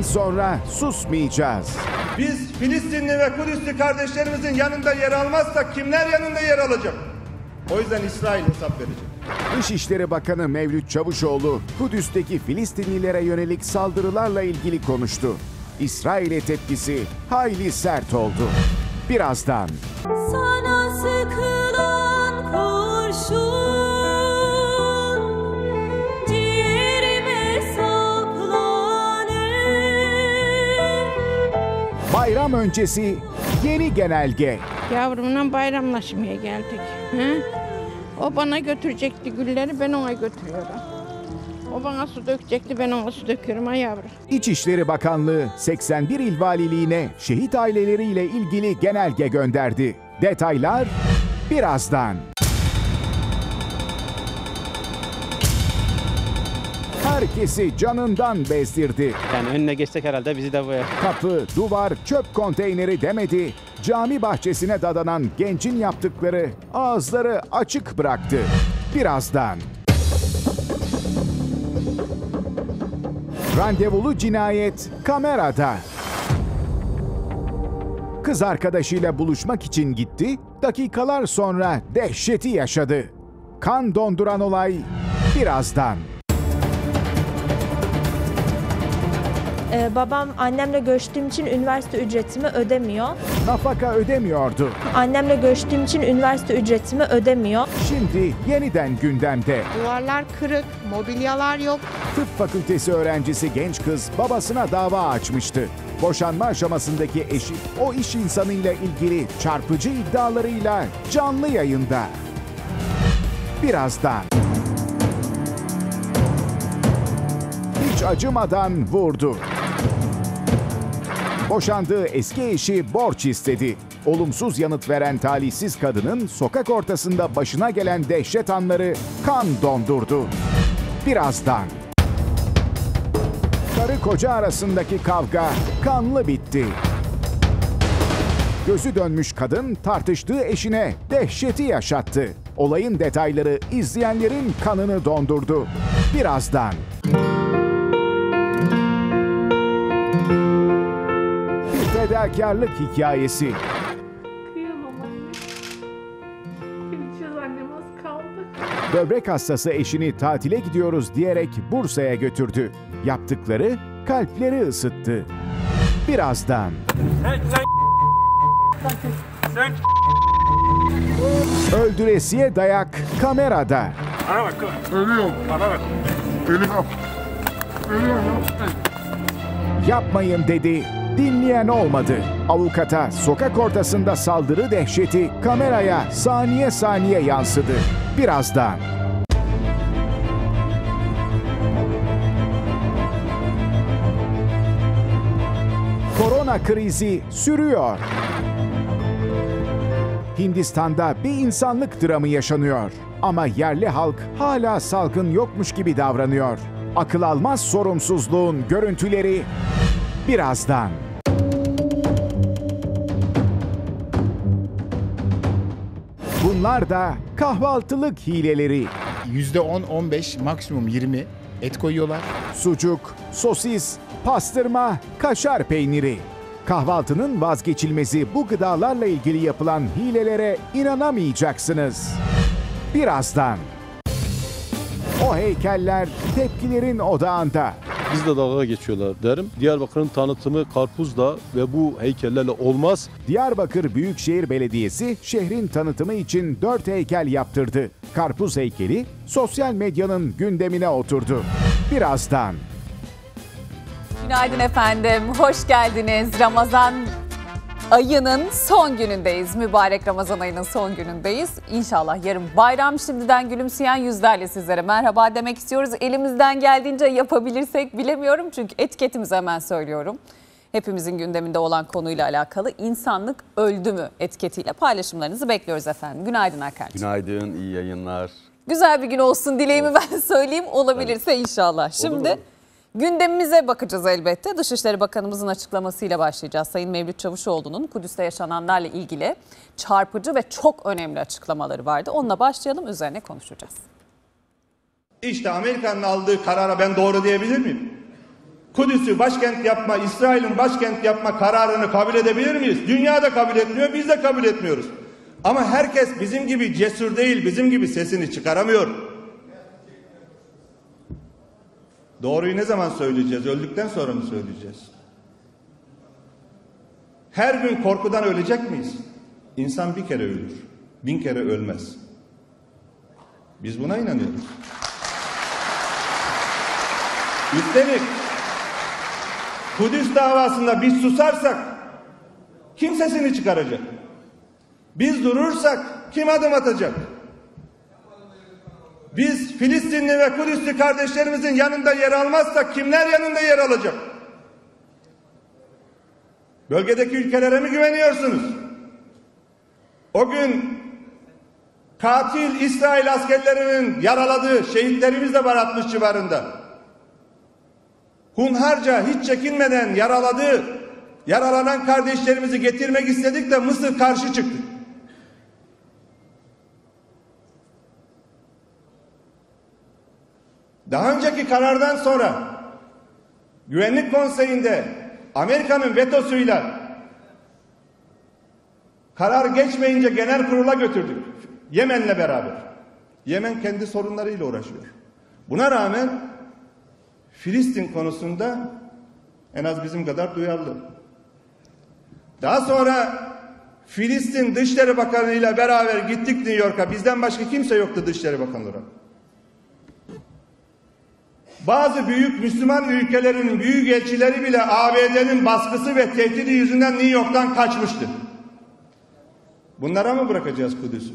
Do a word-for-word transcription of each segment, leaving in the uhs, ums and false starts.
Bundan sonra susmayacağız. Biz Filistinli ve Kudüs'lü kardeşlerimizin yanında yer almazsak kimler yanında yer alacak? O yüzden İsrail hesap verecek. Dışişleri Bakanı Mevlüt Çavuşoğlu, Kudüs'teki Filistinlilere yönelik saldırılarla ilgili konuştu. İsrail'e tepkisi hayli sert oldu. Birazdan. Sana sıkılan kurşun ciğerime saplanır. Bayram öncesi yeni genelge. Yavrumla bayramlaşmaya geldik. He? O bana götürecekti gülleri, ben ona götürüyorum. O bana su dökecekti, ben ona su döküyorum ha yavrum. İçişleri Bakanlığı seksen bir il valiliğine şehit aileleriyle ilgili genelge gönderdi. Detaylar birazdan. Herkesi canından bezdirdi. Yani önüne geçsek herhalde bizi de bu. Kapı, duvar, çöp konteyneri demedi. Cami bahçesine dadanan gencin yaptıkları ağızları açık bıraktı. Birazdan. Randevulu cinayet kamerada. Kız arkadaşıyla buluşmak için gitti, dakikalar sonra dehşeti yaşadı. Kan donduran olay birazdan. Ee, babam annemle görüştüğüm için üniversite ücretimi ödemiyor. Nafaka ödemiyordu. Annemle görüştüğüm için üniversite ücretimi ödemiyor. Şimdi yeniden gündemde. Duvarlar kırık, mobilyalar yok. Tıp fakültesi öğrencisi genç kız babasına dava açmıştı. Boşanma aşamasındaki eşi o iş insanıyla ilgili çarpıcı iddialarıyla canlı yayında. Birazdan. Hiç acımadan vurdu. Boşandığı eski eşi borç istedi. Olumsuz yanıt veren talihsiz kadının sokak ortasında başına gelen dehşet anları kan dondurdu. Birazdan. Karı koca arasındaki kavga kanlı bitti. Gözü dönmüş kadın tartıştığı eşine dehşeti yaşattı. Olayın detayları izleyenlerin kanını dondurdu. Birazdan. Bir fedakarlık hikayesi. Kıyamam anne. Gideceğiz, annem az kaldı. Böbrek hastası eşini tatile gidiyoruz diyerek Bursa'ya götürdü. Yaptıkları kalpleri ısıttı. Birazdan. Sen, sen, sen. Öldüresiye dayak kamerada. Bana bak. Ölüyorum. Bana bak. Ölüyorum. Ölüyorum. Yapmayın dedi. Dinleyen olmadı. Avukata sokak ortasında saldırı dehşeti kameraya saniye saniye yansıdı. Birazdan. Korona krizi sürüyor. Hindistan'da bir insanlık dramı yaşanıyor. Ama yerli halk hala salgın yokmuş gibi davranıyor. Akıl almaz sorumsuzluğun görüntüleri birazdan. Bunlar da kahvaltılık hileleri. yüzde on on beş maksimum yirmi et koyuyorlar. Sucuk, sosis, pastırma, kaşar peyniri. Kahvaltının vazgeçilmezi bu gıdalarla ilgili yapılan hilelere inanamayacaksınız. Birazdan. O heykeller tepkilerin odağında. Biz de dalga geçiyorlar derim. Diyarbakır'ın tanıtımı karpuzla ve bu heykellerle olmaz. Diyarbakır Büyükşehir Belediyesi şehrin tanıtımı için dört heykel yaptırdı. Karpuz heykeli sosyal medyanın gündemine oturdu. Birazdan. Günaydın efendim, hoş geldiniz. Ramazan ayının son günündeyiz. Mübarek Ramazan ayının son günündeyiz. İnşallah yarın bayram. Şimdiden gülümseyen yüzlerle sizlere merhaba demek istiyoruz. Elimizden geldiğince yapabilirsek bilemiyorum çünkü etiketimizi hemen söylüyorum. Hepimizin gündeminde olan konuyla alakalı insanlık öldü mü etiketiyle paylaşımlarınızı bekliyoruz efendim. Günaydın Erkan'cığım. Günaydın, iyi yayınlar. Güzel bir gün olsun dileğimi ben söyleyeyim, olabilirse inşallah. Şimdi olur, olur. Gündemimize bakacağız elbette. Dışişleri Bakanımızın açıklamasıyla başlayacağız. Sayın Mevlüt Çavuşoğlu'nun Kudüs'te yaşananlarla ilgili çarpıcı ve çok önemli açıklamaları vardı. Onunla başlayalım, üzerine konuşacağız. İşte Amerika'nın aldığı karara ben doğru diyebilir miyim? Kudüs'ü başkent yapma, İsrail'in başkent yapma kararını kabul edebilir miyiz? Dünya da kabul etmiyor, biz de kabul etmiyoruz. Ama herkes bizim gibi cesur değil, bizim gibi sesini çıkaramıyor. Doğruyu ne zaman söyleyeceğiz? Öldükten sonra mı söyleyeceğiz? Her gün korkudan ölecek miyiz? İnsan bir kere ölür, bin kere ölmez. Biz buna inanıyoruz. Üstelik Kudüs davasında biz susarsak kim sesini çıkaracak? Biz durursak kim adım atacak? Biz Filistinli ve Kudüs'lü kardeşlerimizin yanında yer almazsak kimler yanında yer alacak? Bölgedeki ülkelere mi güveniyorsunuz? O gün katil İsrail askerlerinin yaraladığı şehitlerimiz de var altmış civarında. Hunharca hiç çekinmeden yaraladığı, yaralanan kardeşlerimizi getirmek istedik de Mısır karşı çıktı. Daha önceki karardan sonra Güvenlik Konseyi'nde Amerika'nın vetosuyla karar geçmeyince genel kurula götürdük. Yemen'le beraber. Yemen kendi sorunlarıyla uğraşıyor. Buna rağmen Filistin konusunda en az bizim kadar duyarlı. Daha sonra Filistin Dışişleri Bakanı ile beraber gittik New York'a. Bizden başka kimse yoktu Dışişleri Bakanı olarak. Bazı büyük Müslüman ülkelerinin büyük elçileri bile A B D'nin baskısı ve tehdidi yüzünden New York'tan kaçmıştı. Bunlara mı bırakacağız Kudüs'ü?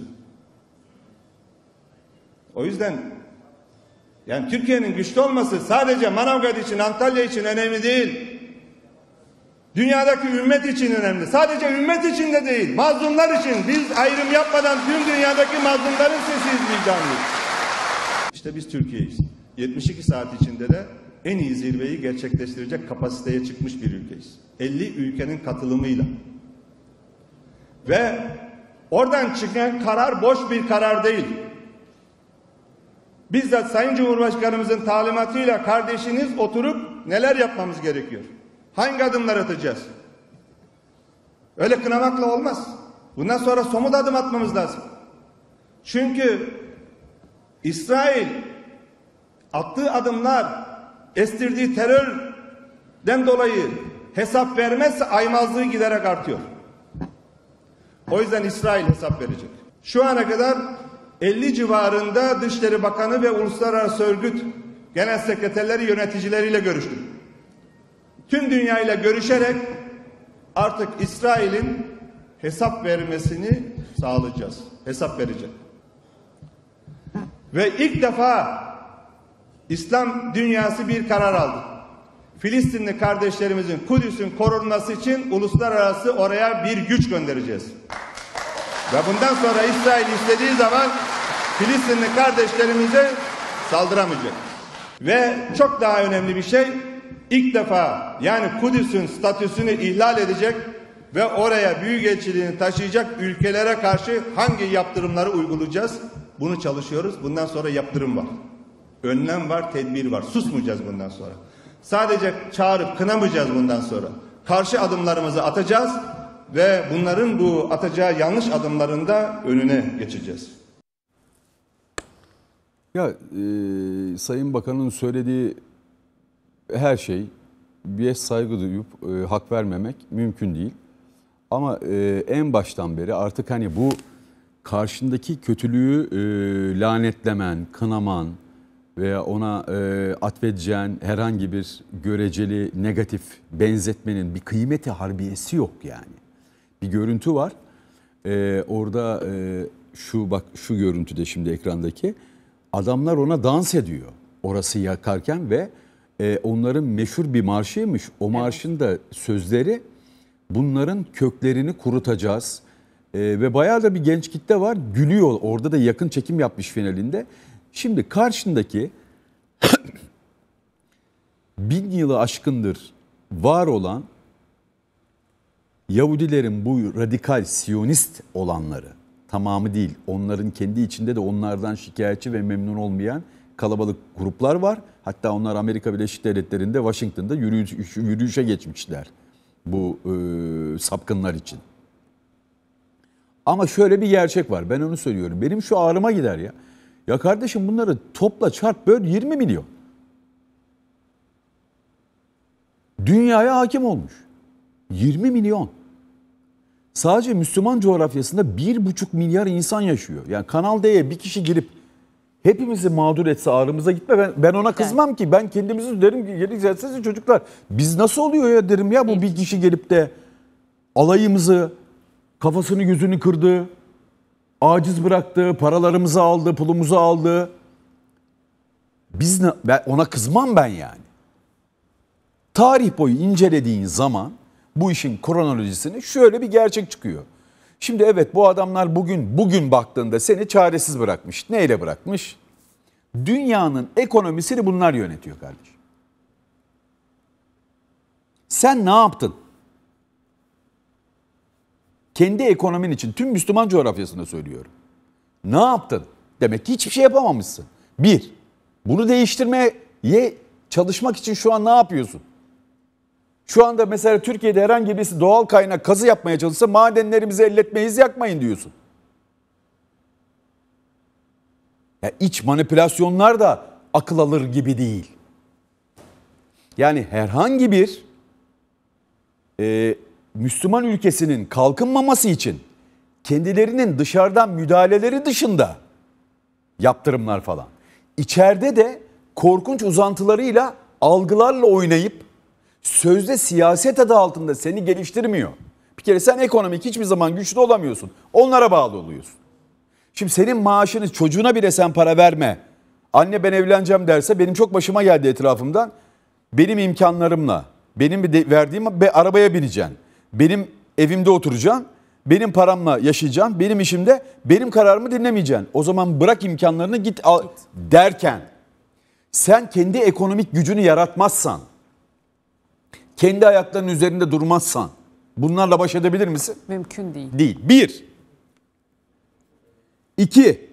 O yüzden yani Türkiye'nin güçlü olması sadece Manavgat için, Antalya için önemli değil. Dünyadaki ümmet için önemli. Sadece ümmet için de değil, mazlumlar için. Biz ayrım yapmadan tüm dünyadaki mazlumların sesiyiz, vicdanlıyız. İşte biz Türkiye'yiz. yetmiş iki saat içinde de en iyi zirveyi gerçekleştirecek kapasiteye çıkmış bir ülkeyiz. elli ülkenin katılımıyla. Ve oradan çıkan karar boş bir karar değil. Bizzat Sayın Cumhurbaşkanımızın talimatıyla kardeşiniz oturup neler yapmamız gerekiyor? Hangi adımlar atacağız? Öyle kınamakla olmaz. Bundan sonra somut adım atmamız lazım. Çünkü İsrail attığı adımlar, estirdiği terörden dolayı hesap vermezse aymazlığı giderek artıyor. O yüzden İsrail hesap verecek. Şu ana kadar elli civarında Dışişleri Bakanı ve Uluslararası Örgüt Genel Sekreterleri, yöneticileriyle görüştüm. Tüm dünyayla görüşerek artık İsrail'in hesap vermesini sağlayacağız. Hesap verecek. Ve ilk defa İslam dünyası bir karar aldı. Filistinli kardeşlerimizin Kudüs'ün korunması için uluslararası oraya bir güç göndereceğiz. Ve bundan sonra İsrail istediği zaman Filistinli kardeşlerimize saldıramayacak. Ve çok daha önemli bir şey, ilk defa yani Kudüs'ün statüsünü ihlal edecek ve oraya büyükelçiliğini taşıyacak ülkelere karşı hangi yaptırımları uygulayacağız? Bunu çalışıyoruz. Bundan sonra yaptırım var. Önlem var, tedbir var. Susmayacağız bundan sonra. Sadece çağırıp kınamayacağız bundan sonra. Karşı adımlarımızı atacağız ve bunların bu atacağı yanlış adımlarında önüne geçeceğiz. Ya e, Sayın Bakan'ın söylediği her şey bir saygı duyup e, hak vermemek mümkün değil. Ama e, en baştan beri artık hani bu karşındaki kötülüğü e, lanetlemen, kınaman veya ona e, atfedeceğin herhangi bir göreceli negatif benzetmenin bir kıymeti harbiyesi yok yani. Bir görüntü var. E, orada e, şu bak şu görüntüde şimdi ekrandaki adamlar ona dans ediyor. Orası yakarken ve e, onların meşhur bir marşıymış. O marşın da sözleri bunların köklerini kurutacağız. E, ve bayağı da bir genç kitle var. Gülüyor. Orada da yakın çekim yapmış finalinde. Şimdi karşındaki bin yılı aşkındır var olan Yahudilerin bu radikal Siyonist olanları, tamamı değil, onların kendi içinde de onlardan şikayetçi ve memnun olmayan kalabalık gruplar var. Hatta onlar Amerika Birleşik Devletleri'nde Washington'da yürüyüş, yürüyüşe geçmişler bu e, sapkınlar için. Ama şöyle bir gerçek var, ben onu söylüyorum. Benim şu ağrıma gider ya. Ya kardeşim bunları topla çarp böl yirmi milyon. Dünyaya hakim olmuş. yirmi milyon. Sadece Müslüman coğrafyasında bir buçuk milyar insan yaşıyor. Yani Kanal D'ye bir kişi girip hepimizi mağdur etse ağrımıza gitme. Ben, ben ona kızmam ki. Ben kendimizi derim ki gelin gelsenize çocuklar. Biz nasıl oluyor ya derim ya bu bir kişi gelip de alayımızı, kafasını gözünü kırdı, aciz bıraktı, paralarımızı aldı, pulumuzu aldı. Biz ne, ben ona kızmam ben yani. Tarih boyu incelediğin zaman bu işin kronolojisini şöyle bir gerçek çıkıyor. Şimdi evet bu adamlar bugün bugün baktığında seni çaresiz bırakmış. Neyle bırakmış? Dünyanın ekonomisini bunlar yönetiyor kardeşim. Sen ne yaptın? Kendi ekonomin için tüm Müslüman coğrafyasında söylüyorum. Ne yaptın? Demek ki hiçbir şey yapamamışsın. Bir, bunu değiştirmeye çalışmak için şu an ne yapıyorsun? Şu anda mesela Türkiye'de herhangi birisi doğal kaynak kazı yapmaya çalışsa madenlerimizi elletmeyiz, yakmayın diyorsun. Ya iç manipülasyonlar da akıl alır gibi değil. Yani herhangi bir e, Müslüman ülkesinin kalkınmaması için kendilerinin dışarıdan müdahaleleri dışında yaptırımlar falan. İçeride de korkunç uzantılarıyla, algılarla oynayıp sözde siyaset adı altında seni geliştirmiyor. Bir kere sen ekonomik hiçbir zaman güçlü olamıyorsun. Onlara bağlı oluyorsun. Şimdi senin maaşını çocuğuna bile sen para verme. Anne ben evleneceğim derse benim çok başıma geldi etrafımdan. Benim imkanlarımla, benim verdiğim bir arabaya bineceksin. Benim evimde oturacaksın. Benim paramla yaşayacaksın. Benim işimde benim kararımı dinlemeyeceksin. O zaman bırak imkanlarını git al derken sen kendi ekonomik gücünü yaratmazsan, kendi ayaklarının üzerinde durmazsan bunlarla baş edebilir misin? Mümkün değil. Değil. Bir. İki.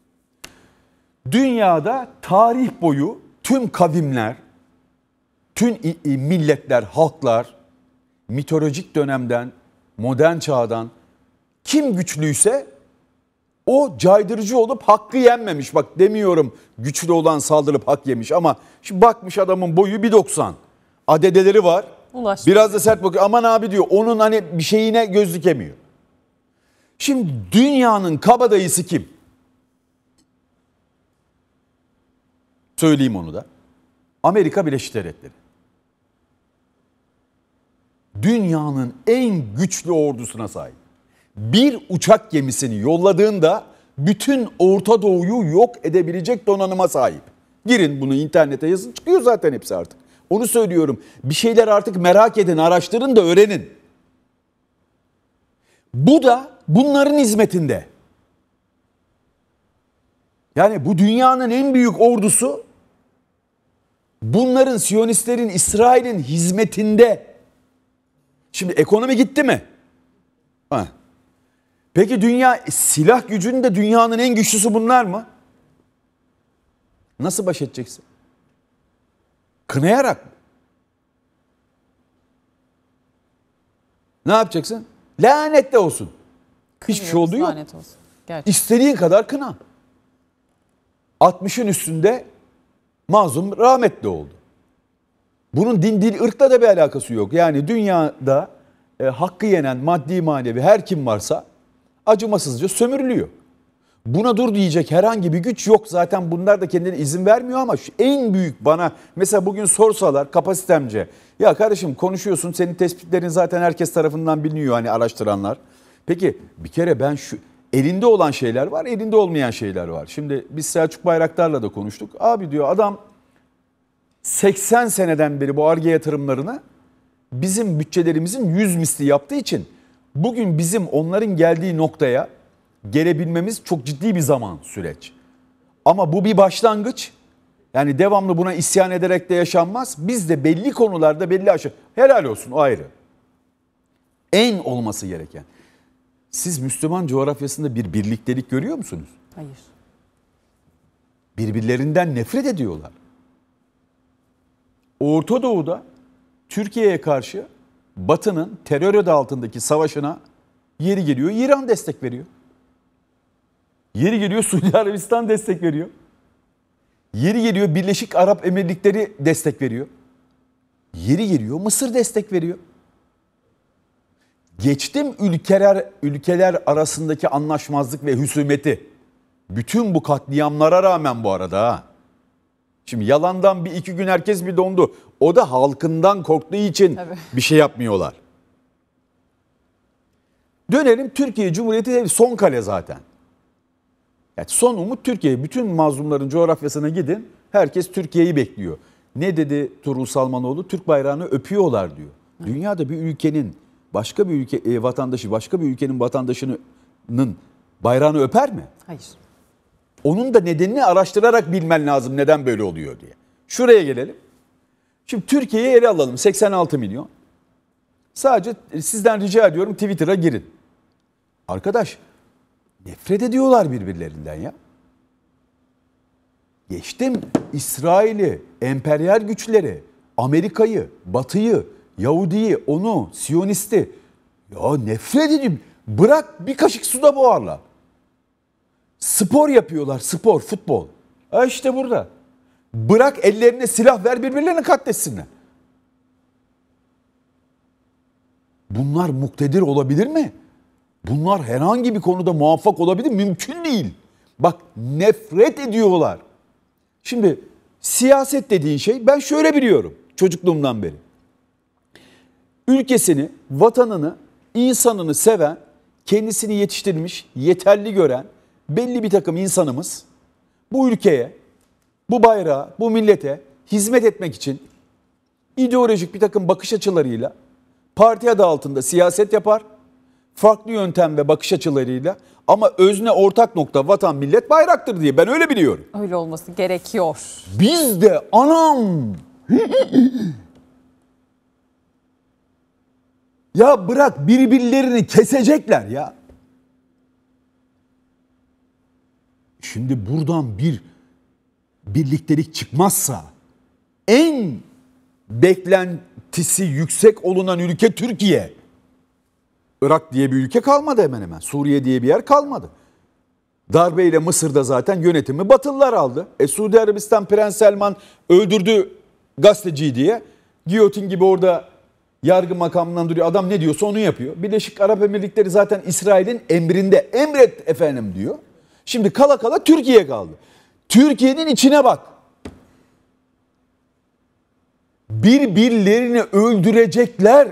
Dünyada tarih boyu tüm kavimler, tüm milletler, halklar, mitolojik dönemden, modern çağdan kim güçlüyse o caydırıcı olup hakkı yenmemiş. Bak demiyorum güçlü olan saldırıp hak yemiş ama şimdi bakmış adamın boyu bir doksan. Adedeleri var. Ulaştı. Biraz da sert bakıyor. Aman abi diyor onun hani bir şeyine göz dikemiyor. Şimdi dünyanın kabadayısı kim? Söyleyeyim onu da. Amerika Birleşik Devletleri. Dünyanın en güçlü ordusuna sahip. Bir uçak gemisini yolladığında bütün Orta Doğu'yu yok edebilecek donanıma sahip. Girin bunu internete yazın, çıkıyor zaten hepsi artık. Onu söylüyorum. Bir şeyler artık merak edin, araştırın da öğrenin. Bu da bunların hizmetinde. Yani bu dünyanın en büyük ordusu bunların, Siyonistlerin, İsrail'in hizmetinde. Şimdi ekonomi gitti mi? Ha. Peki dünya silah gücünde dünyanın en güçlüsü bunlar mı? Nasıl baş edeceksin? Kınayarak mı? Ne yapacaksın? Lanet de olsun. Hiçbir şey olduğu yok. Lanet olsun. Gerçekten. İstediğin kadar kına. altmışın üstünde mazlum rahmetli oldu. Bunun din, dil, ırkla da bir alakası yok. Yani dünyada e, hakkı yenen maddi manevi her kim varsa acımasızca sömürülüyor. Buna dur diyecek herhangi bir güç yok. Zaten bunlar da kendine izin vermiyor ama şu en büyük bana mesela bugün sorsalar kapasitemce. Ya kardeşim konuşuyorsun, senin tespitlerin zaten herkes tarafından biliniyor hani araştıranlar. Peki bir kere ben şu elinde olan şeyler var, elinde olmayan şeyler var. Şimdi biz Selçuk Bayraktar'la da konuştuk. Abi diyor adam seksen seneden beri bu Ar-Ge yatırımlarını bizim bütçelerimizin yüz misli yaptığı için bugün bizim onların geldiği noktaya gelebilmemiz çok ciddi bir zaman süreç. Ama bu bir başlangıç. Yani devamlı buna isyan ederek de yaşanmaz. Biz de belli konularda belli aşağı. Helal olsun, o ayrı. En olması gereken. Siz Müslüman coğrafyasında bir birliktelik görüyor musunuz? Hayır. Birbirlerinden nefret ediyorlar. Orta Doğu'da Türkiye'ye karşı Batı'nın terör adı altındaki savaşına yeri geliyor İran destek veriyor. Yeri geliyor Suudi Arabistan destek veriyor. Yeri geliyor Birleşik Arap Emirlikleri destek veriyor. Yeri geliyor Mısır destek veriyor. Geçtim ülkeler ülkeler arasındaki anlaşmazlık ve husumeti. Bütün bu katliamlara rağmen bu arada ha. Şimdi yalandan bir iki gün herkes bir dondu. O da halkından korktuğu için Tabii. bir şey yapmıyorlar. Dönelim Türkiye Cumhuriyeti son kale zaten. Yani son umut Türkiye. Bütün mazlumların coğrafyasına gidin. Herkes Türkiye'yi bekliyor. Ne dedi Tuğrul Salmanoğlu? Türk bayrağını öpüyorlar diyor. Hı. Dünyada bir ülkenin başka bir ülke e, vatandaşı başka bir ülkenin vatandaşının bayrağını öper mi? Hayır. Onun da nedenini araştırarak bilmen lazım neden böyle oluyor diye. Şuraya gelelim. Şimdi Türkiye'yi ele alalım. seksen altı milyon. Sadece sizden rica ediyorum Twitter'a girin. Arkadaş nefret ediyorlar birbirlerinden ya. Geçtim İsrail'i, emperyal güçleri, Amerika'yı, Batı'yı, Yahudi'yi, onu, Siyonist'i. Ya nefret edeyim. Bırak bir kaşık suda boğarlar. Spor yapıyorlar, spor, futbol. Ha işte burada. Bırak ellerine silah ver birbirlerini katletsinler. Bunlar muktedir olabilir mi? Bunlar herhangi bir konuda muvaffak olabilir mi? Mümkün değil. Bak nefret ediyorlar. Şimdi siyaset dediğin şey ben şöyle biliyorum çocukluğumdan beri. Ülkesini, vatanını, insanını seven, kendisini yetiştirmiş, yeterli gören belli bir takım insanımız bu ülkeye, bu bayrağa, bu millete hizmet etmek için ideolojik bir takım bakış açılarıyla parti adı altında siyaset yapar. Farklı yöntem ve bakış açılarıyla ama özne ortak nokta vatan, millet, bayraktır diye ben öyle biliyorum. Öyle olması gerekiyor. Biz de anam ya bırak birbirlerini kesecekler ya. Şimdi buradan bir birliktelik çıkmazsa en beklentisi yüksek olunan ülke Türkiye. Irak diye bir ülke kalmadı hemen hemen. Suriye diye bir yer kalmadı. Darbeyle Mısır'da zaten yönetimi Batılılar aldı. E Suudi Arabistan Prens Selman öldürdü gazeteciyi diye. Giyotin gibi orada yargı makamından duruyor. Adam ne diyorsa onu yapıyor. Birleşik Arap Emirlikleri zaten İsrail'in emrinde. Emret efendim diyor. Şimdi kala kala Türkiye kaldı. Türkiye'nin içine bak. Birbirlerini öldürecekler.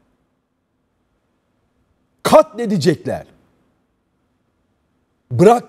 Katledecekler. Bırak.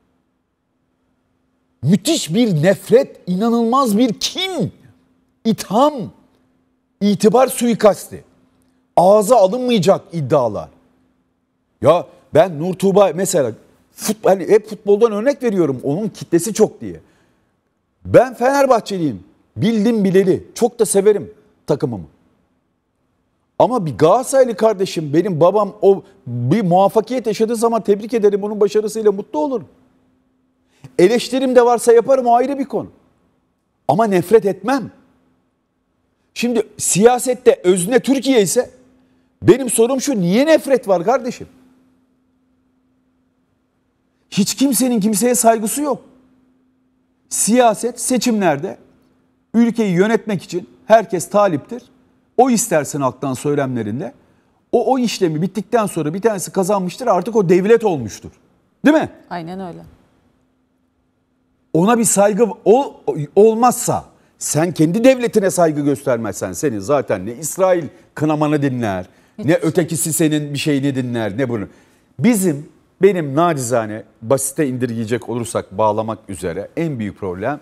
Müthiş bir nefret, inanılmaz bir kin, itham, itibar suikasti. Ağza alınmayacak iddialar. Ya ben Nur Tuğba mesela futbol, hani hep futboldan örnek veriyorum. Onun kitlesi çok diye. Ben Fenerbahçeliyim. Bildim bileli. Çok da severim takımımı. Ama bir Galatasaraylı kardeşim, benim babam o bir muvaffakiyet yaşadığı zaman tebrik ederim. Onun başarısıyla mutlu olurum. Eleştirim de varsa yaparım, o ayrı bir konu. Ama nefret etmem. Şimdi siyasette özne Türkiye ise benim sorum şu: niye nefret var kardeşim? Hiç kimsenin kimseye saygısı yok. Siyaset seçimlerde ülkeyi yönetmek için herkes taliptir. O istersen halktan söylemlerinde. O o işlemi bittikten sonra bir tanesi kazanmıştır, artık o devlet olmuştur. Değil mi? Aynen öyle. Ona bir saygı ol, olmazsa, sen kendi devletine saygı göstermezsen, senin zaten ne İsrail kınamanı dinler, hiç ne ötekisi senin bir şeyini dinler, ne bunu. Bizim, benim nacizane basite indirgeyecek olursak bağlamak üzere en büyük problem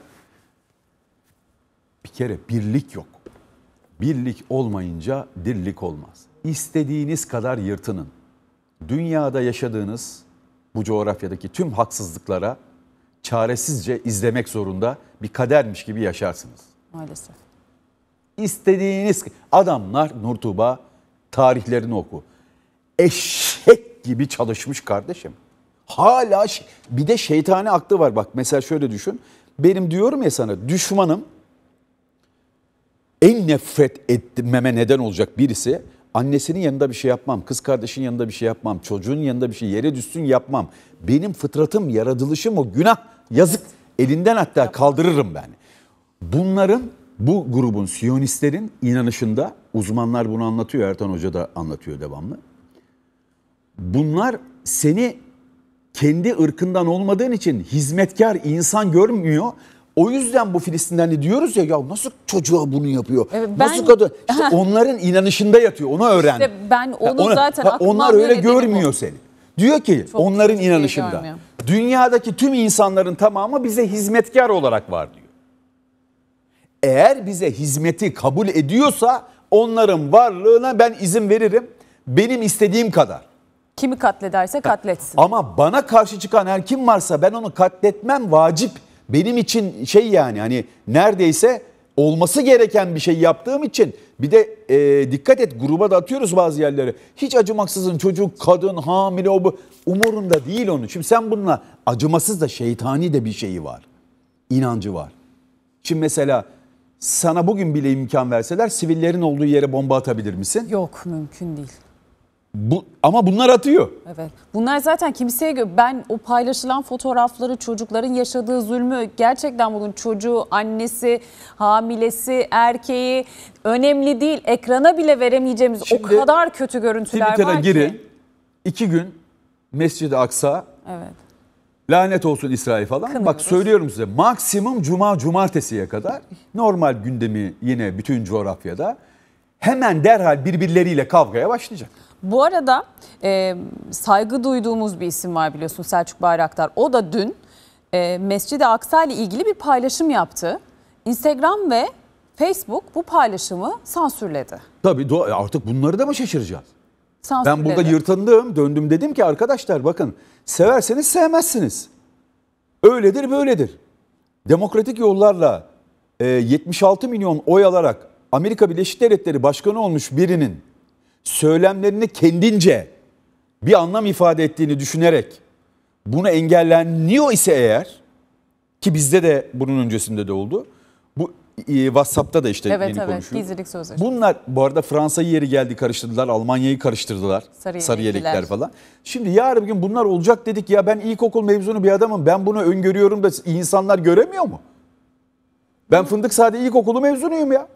bir kere birlik yok. Birlik olmayınca dirlik olmaz. İstediğiniz kadar yırtının. Dünyada yaşadığınız bu coğrafyadaki tüm haksızlıklara çaresizce izlemek zorunda bir kadermiş gibi yaşarsınız. Maalesef. İstediğiniz adamlar, Nur Tuğba, tarihlerini oku. Eşek gibi çalışmış kardeşim. Hala bir de şeytani aklı var. Bak mesela şöyle düşün. benim diyorum ya sana düşmanım, en nefret etmeme neden olacak birisi, annesinin yanında bir şey yapmam, kız kardeşin yanında bir şey yapmam, çocuğun yanında bir şey yere düşsün yapmam. Benim fıtratım, yaratılışım o, günah, yazık, elinden hatta kaldırırım ben. Bunların, bu grubun, Siyonistlerin inanışında, uzmanlar bunu anlatıyor, Ertan Hoca da anlatıyor devamlı. Bunlar seni kendi ırkından olmadığın için hizmetkar insan görmüyor. O yüzden bu Filistinlerle diyoruz ya, ya nasıl çocuğa bunu yapıyor? Evet, ben, nasıl kadın? İşte onların inanışında yatıyor. Onu öğren. İşte ben onu ona, zaten bak, onlar öyle görmüyor o. seni. Diyor ki çok onların inanışında. Görmüyor. Dünyadaki tüm insanların tamamı bize hizmetkar olarak var diyor. Eğer bize hizmeti kabul ediyorsa onların varlığına ben izin veririm. Benim istediğim kadar. Kimi katlederse katletsin. Ama bana karşı çıkan her kim varsa ben onu katletmem vacip. Benim için şey yani hani neredeyse olması gereken bir şey yaptığım için bir de e, dikkat et gruba da atıyoruz bazı yerlere. Hiç acımaksızın çocuk, kadın, hamile o bu umurunda değil onun. Şimdi sen bununla acımasız da şeytani de bir şeyi var. İnancı var. Şimdi mesela sana bugün bile imkan verseler sivillerin olduğu yere bomba atabilir misin? Yok, mümkün değil. Bu, ama bunlar atıyor. Evet. Bunlar zaten kimseye gö- ben o paylaşılan fotoğrafları, çocukların yaşadığı zulmü, gerçekten bugün çocuğu, annesi, hamilesi, erkeği önemli değil. Ekrana bile veremeyeceğimiz şimdi o kadar kötü görüntüler Twitter'a var girin, ki. iki gün Mescid-i Aksa, evet. Lanet olsun İsrail falan. Kınıyoruz. Bak söylüyorum size, maksimum cuma cumartesiye kadar normal gündemi yine bütün coğrafyada hemen derhal birbirleriyle kavgaya başlayacak. Bu arada e, saygı duyduğumuz bir isim var biliyorsun, Selçuk Bayraktar. O da dün e, Mescid-i Aksa ile ilgili bir paylaşım yaptı. Instagram ve Facebook bu paylaşımı sansürledi. Tabii artık bunları da mı şaşıracağız? Sansürledi. Ben burada yırtındım, döndüm, dedim ki arkadaşlar bakın severseniz sevmezsiniz. Öyledir böyledir. Demokratik yollarla e, yetmiş altı milyon oy alarak Amerika Birleşik Devletleri Başkanı olmuş birinin söylemlerini kendince bir anlam ifade ettiğini düşünerek bunu engelleniyor ise eğer, ki bizde de bunun öncesinde de oldu. Bu e, WhatsApp'ta da işte evet, yeni evet, konuşuyor. Gizlilik sözleşmesi. Bunlar bu arada Fransa'yı yeri geldi karıştırdılar, Almanya'yı karıştırdılar. Sarı, Sarı yelekliler. yelekler falan. Şimdi yarın bir gün bunlar olacak dedik ya, ben ilkokul mezunu bir adamım, ben bunu öngörüyorum da insanlar göremiyor mu? Ben Fındıkzade İlkokulu mezunuyum ya.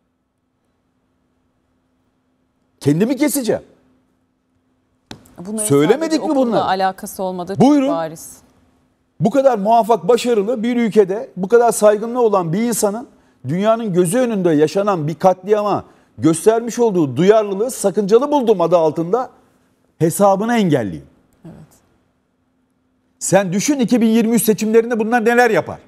Kendimi keseceğim. Bunların söylemedik mi bunları? Alakası olmadı. Buyurun. Bariz. Bu kadar muvaffak, başarılı bir ülkede bu kadar saygınlığı olan bir insanın dünyanın gözü önünde yaşanan bir katliama göstermiş olduğu duyarlılığı sakıncalı buldum adı altında hesabını engelleyeyim. Evet. Sen düşün iki bin yirmi üç seçimlerinde bunlar neler yapar?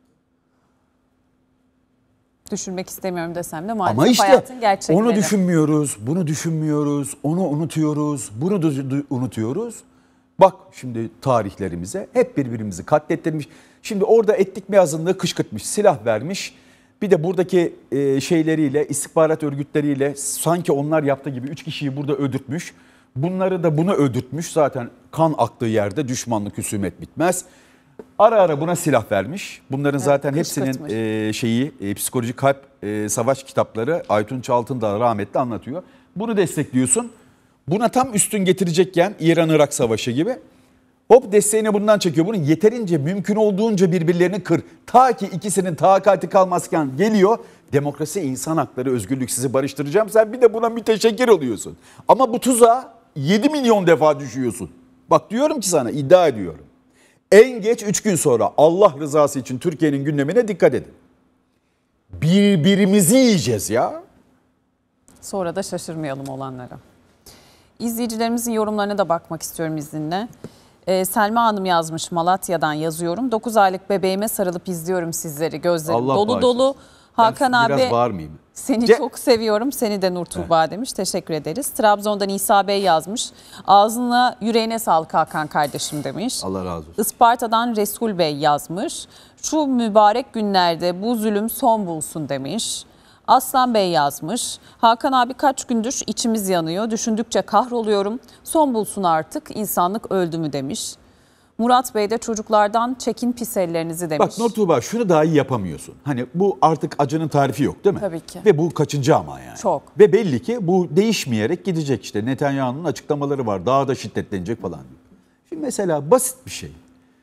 Düşünmek istemiyorum desem de maalesef ama işte hayatın gerçekleri. Onu düşünmüyoruz, bunu düşünmüyoruz, onu unutuyoruz, bunu da unutuyoruz. Bak şimdi tarihlerimize hep birbirimizi katlettirmiş. Şimdi orada etnik bir azınlığı kışkırtmış, silah vermiş. Bir de buradaki şeyleriyle, istihbarat örgütleriyle sanki onlar yaptığı gibi üç kişiyi burada öldürtmüş. Bunları da bunu öldürtmüş. Zaten kan aktığı yerde düşmanlık, husumet bitmez. Ara ara buna silah vermiş. Bunların evet, zaten hepsinin e, şeyi e, psikolojik kalp e, savaş kitapları Aytunç Altın da rahmetli anlatıyor. Bunu destekliyorsun. Buna tam üstün getirecekken İran-Irak savaşı gibi hop desteğini bundan çekiyor. Bunu yeterince mümkün olduğunca birbirlerini kır. Ta ki ikisinin takati kalmazken geliyor. Demokrasi, insan hakları, özgürlük, sizi barıştıracağım. Sen bir de buna müteşekkir oluyorsun. Ama bu tuzağa yedi milyon defa düşüyorsun. Bak diyorum ki sana, iddia ediyorum. En geç üç gün sonra Allah rızası için Türkiye'nin gündemine dikkat edin. Birbirimizi yiyeceğiz ya. Sonra da şaşırmayalım olanlara. İzleyicilerimizin yorumlarına da bakmak istiyorum izninle. Ee, Selma Hanım yazmış, Malatya'dan yazıyorum. dokuz aylık bebeğime sarılıp izliyorum sizleri. Gözlerim Allah dolu bağışlasın. dolu. Hakan ben abi biraz var mıyım? Seni Ce- çok seviyorum. Seni de Nur Tuğba evet. demiş. Teşekkür ederiz. Trabzon'dan İsa Bey yazmış. Ağzına yüreğine sağlık Hakan kardeşim demiş. Allah razı olsun. Isparta'dan Resul Bey yazmış. Şu mübarek günlerde bu zulüm son bulsun demiş. Aslan Bey yazmış. Hakan abi kaç gündür içimiz yanıyor. Düşündükçe kahroluyorum. Son bulsun artık, insanlık öldü mü demiş. Murat Bey de çocuklardan çekin pis ellerinizi demiş. Bak Nur Tuğba, şunu daha iyi yapamıyorsun. Hani bu artık acının tarifi yok değil mi? Tabii ki. Ve bu kaçıncı ama yani. Çok. Ve belli ki bu değişmeyerek gidecek işte. Netanyahu'nun açıklamaları var. Daha da şiddetlenecek falan. Şimdi mesela basit bir şey.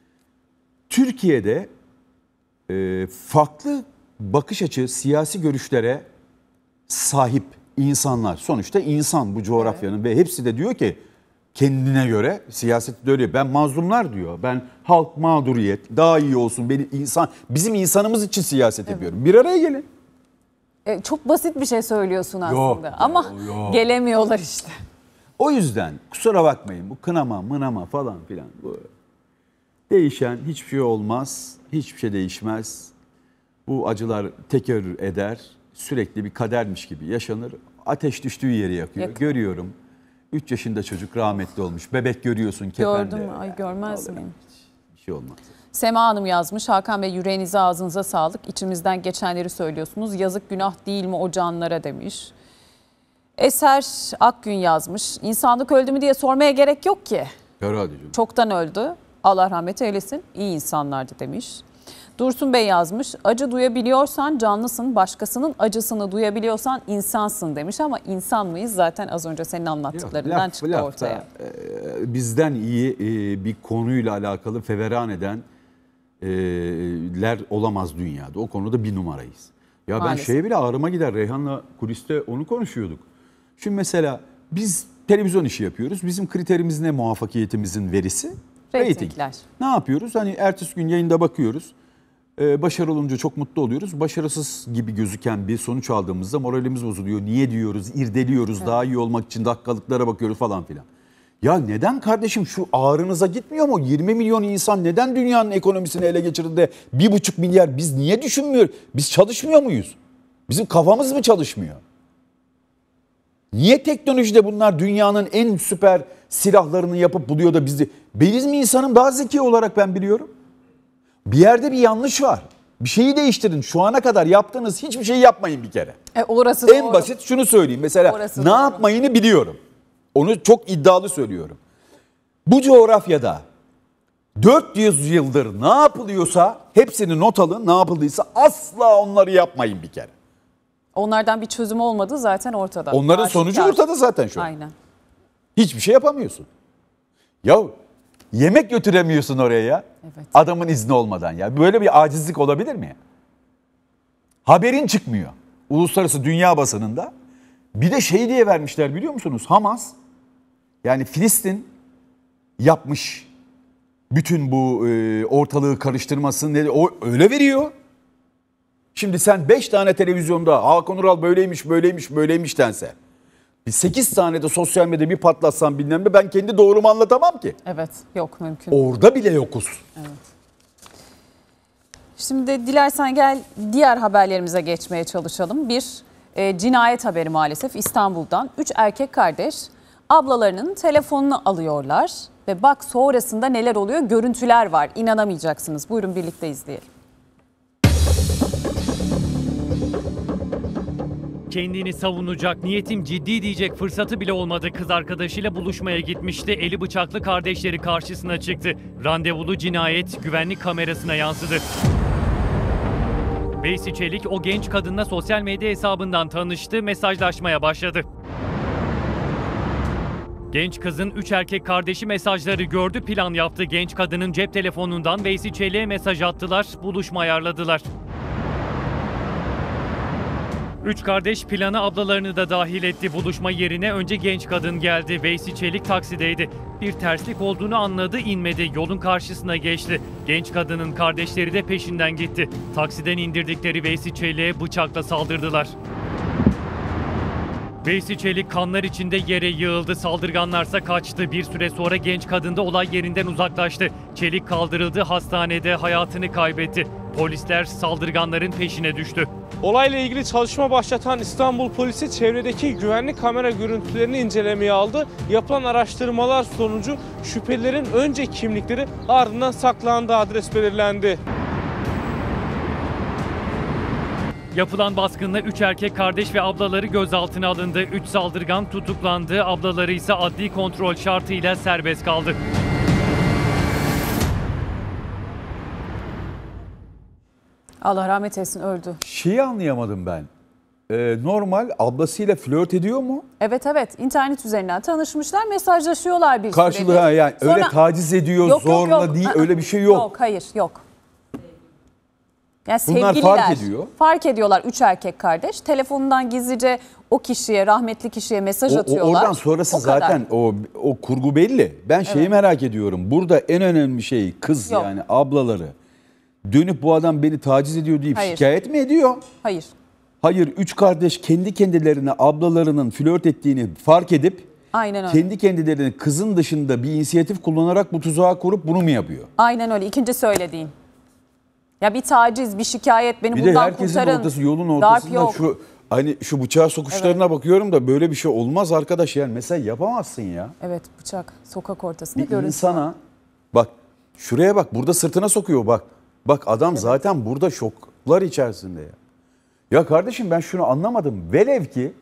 Türkiye'de e, farklı bakış açı, siyasi görüşlere sahip insanlar. Sonuçta insan bu coğrafyanın, evet. Ve hepsi de diyor ki kendine göre siyaset de öyle. Ben mazlumlar diyor. Ben halk mağduriyet daha iyi olsun. Benim insan, bizim insanımız için siyaset evet. yapıyorum. Bir araya gelin. E, çok basit bir şey söylüyorsun aslında. Yok, ama yok. Gelemiyorlar işte. O yüzden kusura bakmayın bu kınama mınama falan filan. Bu değişen hiçbir şey olmaz. Hiçbir şey değişmez. Bu acılar tekerrür eder. Sürekli bir kadermiş gibi yaşanır. Ateş düştüğü yeri yakıyor. Yakın. Görüyorum. üç yaşında çocuk rahmetli olmuş. Bebek görüyorsun kefende. Gördüm mü? Ay görmez miyim? Bir şey olmaz. Sema Hanım yazmış. Hakan Bey yüreğinize ağzınıza sağlık. İçimizden geçenleri söylüyorsunuz. Yazık günah değil mi o canlara demiş. Eser Akgün yazmış. İnsanlık öldü mü diye sormaya gerek yok ki. Herhalde canım. Çoktan öldü. Allah rahmet eylesin. İyi insanlardı demiş. Dursun Bey yazmış. Acı duyabiliyorsan canlısın, başkasının acısını duyabiliyorsan insansın demiş. Ama insan mıyız? Zaten az önce senin anlattıklarından laf, çıktı laf ortaya. Da, e, bizden iyi e, bir konuyla alakalı feveran edenler e, olamaz dünyada. O konuda bir numarayız. Ya Maalesef. Ben şeye bile ağrıma gider. Reyhan'la kuliste onu konuşuyorduk. Şimdi mesela biz televizyon işi yapıyoruz. Bizim kriterimiz ne muvaffakiyetimizin verisi? Rating. Ne yapıyoruz? Hani ertesi gün yayında bakıyoruz. Ee, başarılı olunca çok mutlu oluyoruz. Başarısız gibi gözüken bir sonuç aldığımızda moralimiz bozuluyor. Niye diyoruz, irdeliyoruz, evet. Daha iyi olmak için dakikalıklara bakıyoruz falan filan. Ya neden kardeşim şu ağrınıza gitmiyor mu? yirmi milyon insan neden dünyanın ekonomisini ele geçirdi de bir buçuk milyar biz niye düşünmüyoruz? Biz çalışmıyor muyuz? Bizim kafamız mı çalışmıyor? Niye teknolojide bunlar dünyanın en süper silahlarını yapıp buluyor da bizi... Biz mi insanım daha zeki olarak ben biliyorum. Bir yerde bir yanlış var. Bir şeyi değiştirin. Şu ana kadar yaptığınız hiçbir şeyi yapmayın bir kere. E orası en doğru. Basit şunu söyleyeyim. Mesela orası ne doğru. Yapmayını biliyorum. Onu çok iddialı söylüyorum. Bu coğrafyada dört yüz yıldır ne yapılıyorsa hepsini not alın. Ne yapıldıysa asla onları yapmayın bir kere. Onlardan bir çözüm olmadı zaten ortada. Onların Karşı sonucu karşı. Ortada zaten şu an. Aynen. Hiçbir şey yapamıyorsun. Ya yemek götüremiyorsun oraya ya. Evet. Adamın izni olmadan ya. Böyle bir acizlik olabilir mi ya? Haberin çıkmıyor. Uluslararası dünya basınında. Bir de şey diye vermişler biliyor musunuz? Hamas yani Filistin yapmış bütün bu e, ortalığı karıştırmasını o öyle veriyor. Şimdi sen beş tane televizyonda Hakan Ural böyleymiş böyleymiş böyleymiş dense. sekiz tane de sosyal medyada bir patlatsan bilmem ne ben kendi doğrumu anlatamam ki. Evet yok mümkün. Orada bile yokuz. Evet. Şimdi dilersen gel diğer haberlerimize geçmeye çalışalım. Bir e, cinayet haberi maalesef İstanbul'dan. Üç erkek kardeş ablalarının telefonunu alıyorlar. Ve bak sonrasında neler oluyor görüntüler var. İnanamayacaksınız. Buyurun birlikte izleyelim. Kendini savunacak, niyetim ciddi diyecek fırsatı bile olmadı. Kız arkadaşıyla buluşmaya gitmişti. Eli bıçaklı kardeşleri karşısına çıktı. Randevulu cinayet güvenlik kamerasına yansıdı. Veysi Çelik o genç kadınla sosyal medya hesabından tanıştı, mesajlaşmaya başladı. Genç kızın üç erkek kardeşi mesajları gördü, plan yaptı. Genç kadının cep telefonundan Veysi Çelik'e mesaj attılar, buluşma ayarladılar. Üç kardeş plana ablalarını da dahil etti. Buluşma yerine önce genç kadın geldi. Veysi Çelik taksideydi. Bir terslik olduğunu anladı, inmedi. Yolun karşısına geçti. Genç kadının kardeşleri de peşinden gitti. Taksiden indirdikleri Veysi Çelik'e bıçakla saldırdılar. Veysi Çelik kanlar içinde yere yığıldı. Saldırganlarsa kaçtı. Bir süre sonra genç kadın da olay yerinden uzaklaştı. Çelik kaldırıldı, hastanede hayatını kaybetti. Polisler saldırganların peşine düştü. Olayla ilgili çalışma başlatan İstanbul Polisi çevredeki güvenlik kamera görüntülerini incelemeye aldı. Yapılan araştırmalar sonucu şüphelilerin önce kimlikleri ardından saklandığı adres belirlendi. Yapılan baskınla üç erkek kardeş ve ablaları gözaltına alındı. üç saldırgan tutuklandı. Ablaları ise adli kontrol şartıyla serbest kaldı. Allah rahmet eylesin, öldü. Şeyi anlayamadım ben. Ee, normal ablasıyla flört ediyor mu? Evet evet, internet üzerinden tanışmışlar, mesajlaşıyorlar bir Karşılığı süredir. ha, yani Sonra- öyle taciz ediyor, Yok, yok, zorla yok. değil, Aa, öyle bir şey yok. Yok, hayır, yok. Yani Bunlar sevgililer, fark ediyor. Fark ediyorlar, üç erkek kardeş. Telefonundan gizlice o kişiye, rahmetli kişiye mesaj O, o atıyorlar. oradan sonrası O kadar. zaten o o kurgu belli. Ben şeyi Evet. merak ediyorum. Burada en önemli şey kız Yok. yani ablaları. Dönüp bu adam beni taciz ediyor deyip Hayır. şikayet mi ediyor? Hayır. Hayır, üç kardeş kendi kendilerine ablalarının flört ettiğini fark edip Aynen öyle. kendi kendilerine kızın dışında bir inisiyatif kullanarak bu tuzağı kurup bunu mu yapıyor? Aynen öyle. İkinci söylediğin. Ya bir taciz, bir şikayet, beni Bir de buradan herkesin kurtarın. ortası, yolun Darp ortasında yok. şu hani şu bıçağı sokuşlarına bakıyorum da böyle bir şey olmaz arkadaş, yani mesela yapamazsın ya. Evet, bıçak sokak ortasında Bir görüntü. insana bak, şuraya bak, burada sırtına sokuyor bak. Bak adam zaten burada şoklar içerisinde ya. Ya kardeşim ben şunu anlamadım. Velev ki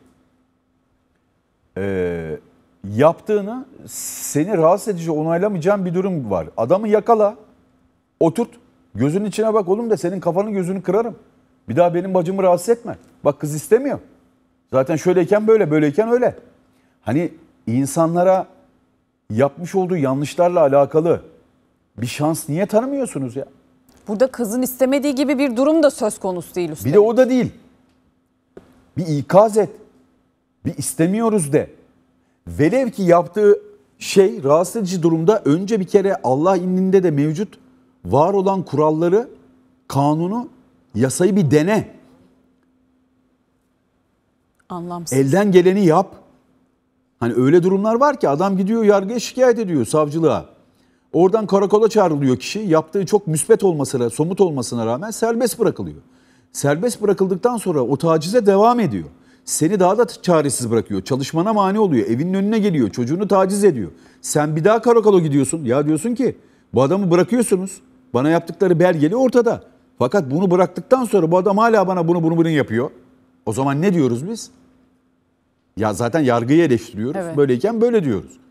e, yaptığını seni rahatsız edici onaylamayacağın bir durum var. Adamı yakala, oturt, gözünün içine bak oğlum de senin kafanı gözünü kırarım. Bir daha benim bacımı rahatsız etme. Bak kız istemiyor. Zaten şöyleyken böyle, böyleyken öyle. Hani insanlara yapmış olduğu yanlışlarla alakalı bir şans niye tanımıyorsunuz ya? Burada kızın istemediği gibi bir durum da söz konusu değil üstelik. Bir de o da değil. Bir ikaz et. Bir istemiyoruz de. Velev ki yaptığı şey rahatsız edici durumda önce bir kere Allah indinde de mevcut var olan kuralları, kanunu, yasayı bir dene. Anlamsız. Elden geleni yap. Hani öyle durumlar var ki adam gidiyor yargıya şikayet ediyor, savcılığa. Oradan karakola çağrılıyor kişi. Yaptığı çok müspet olmasına, somut olmasına rağmen serbest bırakılıyor. Serbest bırakıldıktan sonra o tacize devam ediyor. Seni daha da çaresiz bırakıyor. Çalışmana mani oluyor. Evinin önüne geliyor. Çocuğunu taciz ediyor. Sen bir daha karakola gidiyorsun. Ya diyorsun ki bu adamı bırakıyorsunuz. Bana yaptıkları belgeli ortada. Fakat bunu bıraktıktan sonra bu adam hala bana bunu bunu bunu yapıyor. O zaman ne diyoruz biz? Ya zaten yargıyı eleştiriyoruz. Evet. Böyleyken böyle diyoruz.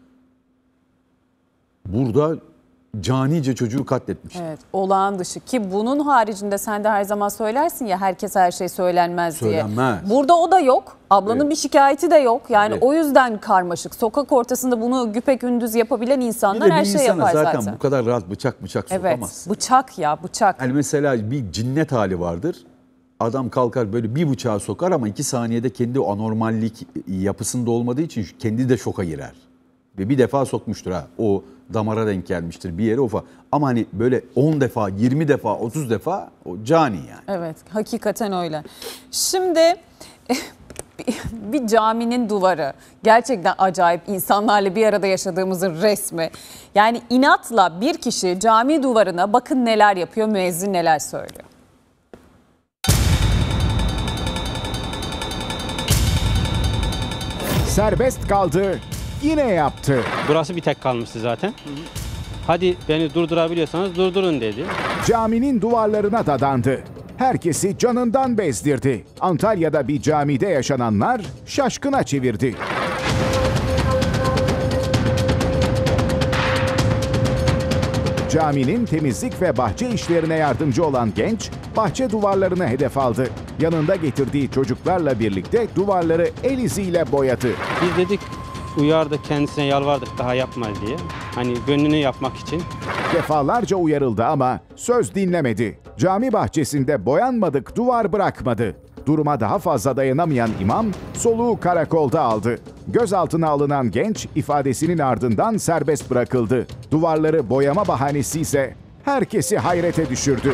Burada canice çocuğu katletmiş. Evet, olağan dışı ki bunun haricinde sen de her zaman söylersin ya herkes her şey söylenmez diye. Söylenmez. Burada o da yok. Ablanın Evet. bir şikayeti de yok. Yani Evet. o yüzden karmaşık. Sokak ortasında bunu güpegündüz yapabilen Bir insanlar de her bir şey insana yapar zaten, zaten. bu kadar rahat bıçak bıçak Evet, sokamazsın. bıçak ya bıçak. Hani mesela bir cinnet hali vardır. Adam kalkar böyle bir bıçağı sokar ama iki saniyede kendi o anormallik yapısında olmadığı için kendi de şoka girer. Ve bir defa sokmuştur ha. O damara denk gelmiştir bir yere ufa. Ama hani böyle on defa, yirmi defa, otuz defa o cani yani. Evet, hakikaten öyle. Şimdi bir caminin duvarı gerçekten acayip, insanlarla bir arada yaşadığımızın resmi. Yani inatla bir kişi cami duvarına bakın neler yapıyor, müezzin neler söylüyor. Serbest kaldı, yine yaptı. Burası bir tek kalmıştı zaten. Hadi beni durdurabiliyorsanız durdurun dedi. Caminin duvarlarına dadandı. Herkesi canından bezdirdi. Antalya'da bir camide yaşananlar şaşkına çevirdi. Caminin temizlik ve bahçe işlerine yardımcı olan genç, bahçe duvarlarını hedef aldı. Yanında getirdiği çocuklarla birlikte duvarları el iziyle boyadı. Biz dedik, uyardık kendisine, yalvardık daha yapma diye. Hani gönlünü yapmak için. Defalarca uyarıldı ama söz dinlemedi. Cami bahçesinde boyanmadık duvar bırakmadı. Duruma daha fazla dayanamayan imam soluğu karakolda aldı. Gözaltına alınan genç ifadesinin ardından serbest bırakıldı. Duvarları boyama bahanesi ise herkesi hayrete düşürdü.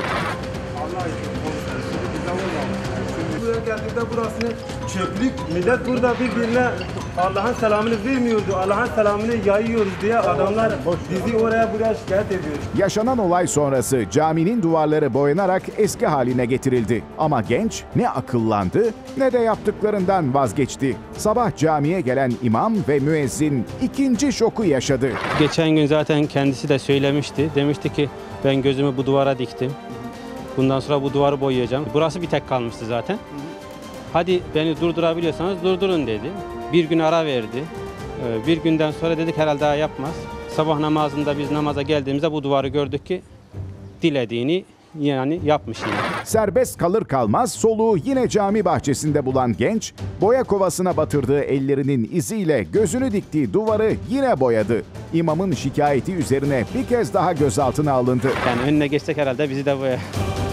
Buraya geldiğinde burasını çöplük, millet burada birbirine Allah'ın selamını vermiyordu, Allah'ın selamını yayıyoruz diye adamlar bizi oraya buraya şikayet ediyor. Yaşanan olay sonrası caminin duvarları boyanarak eski haline getirildi. Ama genç ne akıllandı ne de yaptıklarından vazgeçti. Sabah camiye gelen imam ve müezzin ikinci şoku yaşadı. Geçen gün zaten kendisi de söylemişti. Demişti ki ben gözümü bu duvara diktim. Bundan sonra bu duvarı boyayacağım. Burası bir tek kalmıştı zaten. Hadi beni durdurabiliyorsanız durdurun dedi. Bir gün ara verdi. Bir günden sonra dedik herhalde daha yapmaz. Sabah namazında biz namaza geldiğimizde bu duvarı gördük ki dilediğini yani yapmış yine. Serbest kalır kalmaz soluğu yine cami bahçesinde bulan genç, boya kovasına batırdığı ellerinin iziyle gözünü diktiği duvarı yine boyadı. İmamın şikayeti üzerine bir kez daha gözaltına alındı. Yani önüne geçsek herhalde bizi de boya.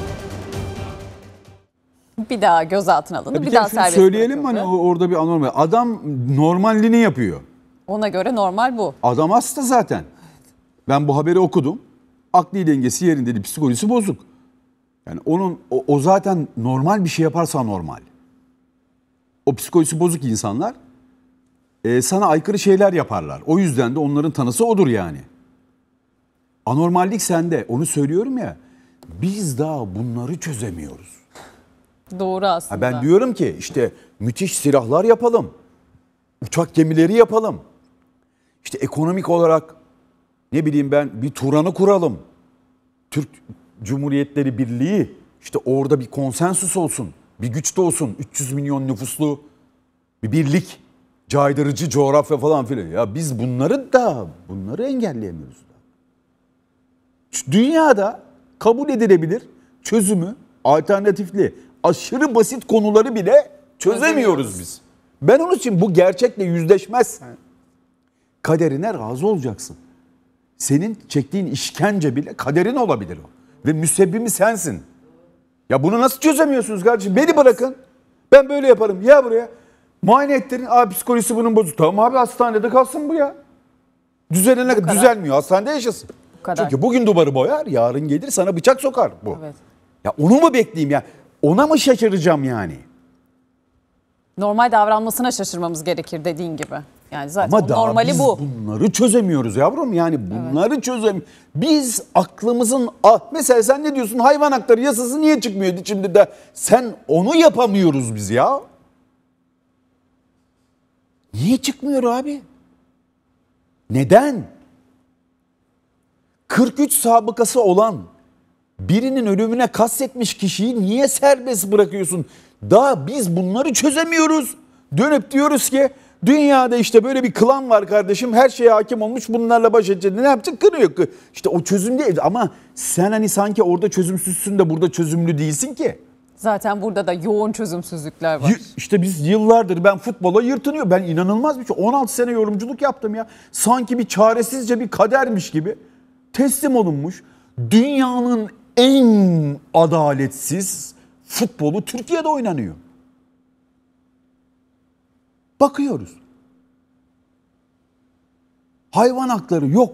Bir daha gözaltına alındı. Bir, bir bir daha şunu serbest söyleyelim mi bırakıldı. hani orada bir anormal. Adam normalliğini yapıyor. Ona göre normal bu. Adam hasta zaten. Ben bu haberi okudum. Akli dengesi yerinde değil, psikolojisi bozuk. Yani onun o, o zaten normal bir şey yaparsa normal. O psikolojisi bozuk insanlar e, sana aykırı şeyler yaparlar. O yüzden de onların tanısı odur yani. Anormallik sende. Onu söylüyorum ya. Biz daha bunları çözemiyoruz. Doğru aslında. Ha ben diyorum ki işte müthiş silahlar yapalım. Uçak gemileri yapalım. İşte ekonomik olarak ne bileyim ben bir Turan'ı kuralım. Türk Cumhuriyetleri Birliği işte orada bir konsensus olsun. Bir güç de olsun. üç yüz milyon nüfuslu bir birlik. Caydırıcı coğrafya falan filan. Ya biz bunları da bunları engelleyemiyoruz. Dünyada kabul edilebilir çözümü alternatifli aşırı basit konuları bile çözemiyoruz biz. Ben onun için bu gerçekle yüzleşmezsen kaderine razı olacaksın. Senin çektiğin işkence bile kaderin olabilir o. Ve müsebbibi sensin. Ya bunu nasıl çözemiyorsunuz kardeşim? Beni bırakın. Ben böyle yaparım. Ya buraya. Muayene ettirin. Abi psikolojisi bunun bozuk. Tamam abi hastanede kalsın bu ya. Düzelene kadar düzelmiyor. Hastanede yaşasın. Çünkü bugün duvarı boyar. Yarın gelir sana bıçak sokar bu. Evet. Ya onu mu bekleyeyim ya? Ona mı şaşıracağım yani? Normal davranmasına şaşırmamız gerekir dediğin gibi. Yani zaten Ama daha normali biz bu. bunları çözemiyoruz yavrum. Yani bunları evet. çözemiyoruz. Biz aklımızın... Ah, mesela sen ne diyorsun? Hayvan hakları yasası niye çıkmıyor şimdi de? Sen onu yapamıyoruz biz ya. Niye çıkmıyor abi? Neden? kırk üç sabıkası olan birinin ölümüne kastetmiş kişiyi niye serbest bırakıyorsun? Daha biz bunları çözemiyoruz. Dönüp diyoruz ki dünyada işte böyle bir klan var kardeşim. Her şeye hakim olmuş, bunlarla baş edeceğiz. Ne yapacak? Kırıyor. İşte o çözüm değil. Ama sen hani sanki orada çözümsüzsün de burada çözümlü değilsin ki. Zaten burada da yoğun çözümsüzlükler var. İşte biz yıllardır ben futbola yırtınıyor. Ben inanılmaz bir şey. on altı sene yorumculuk yaptım ya. Sanki bir çaresizce bir kadermiş gibi teslim olunmuş. Dünyanın en adaletsiz futbolu Türkiye'de oynanıyor. Bakıyoruz. Hayvan hakları yok.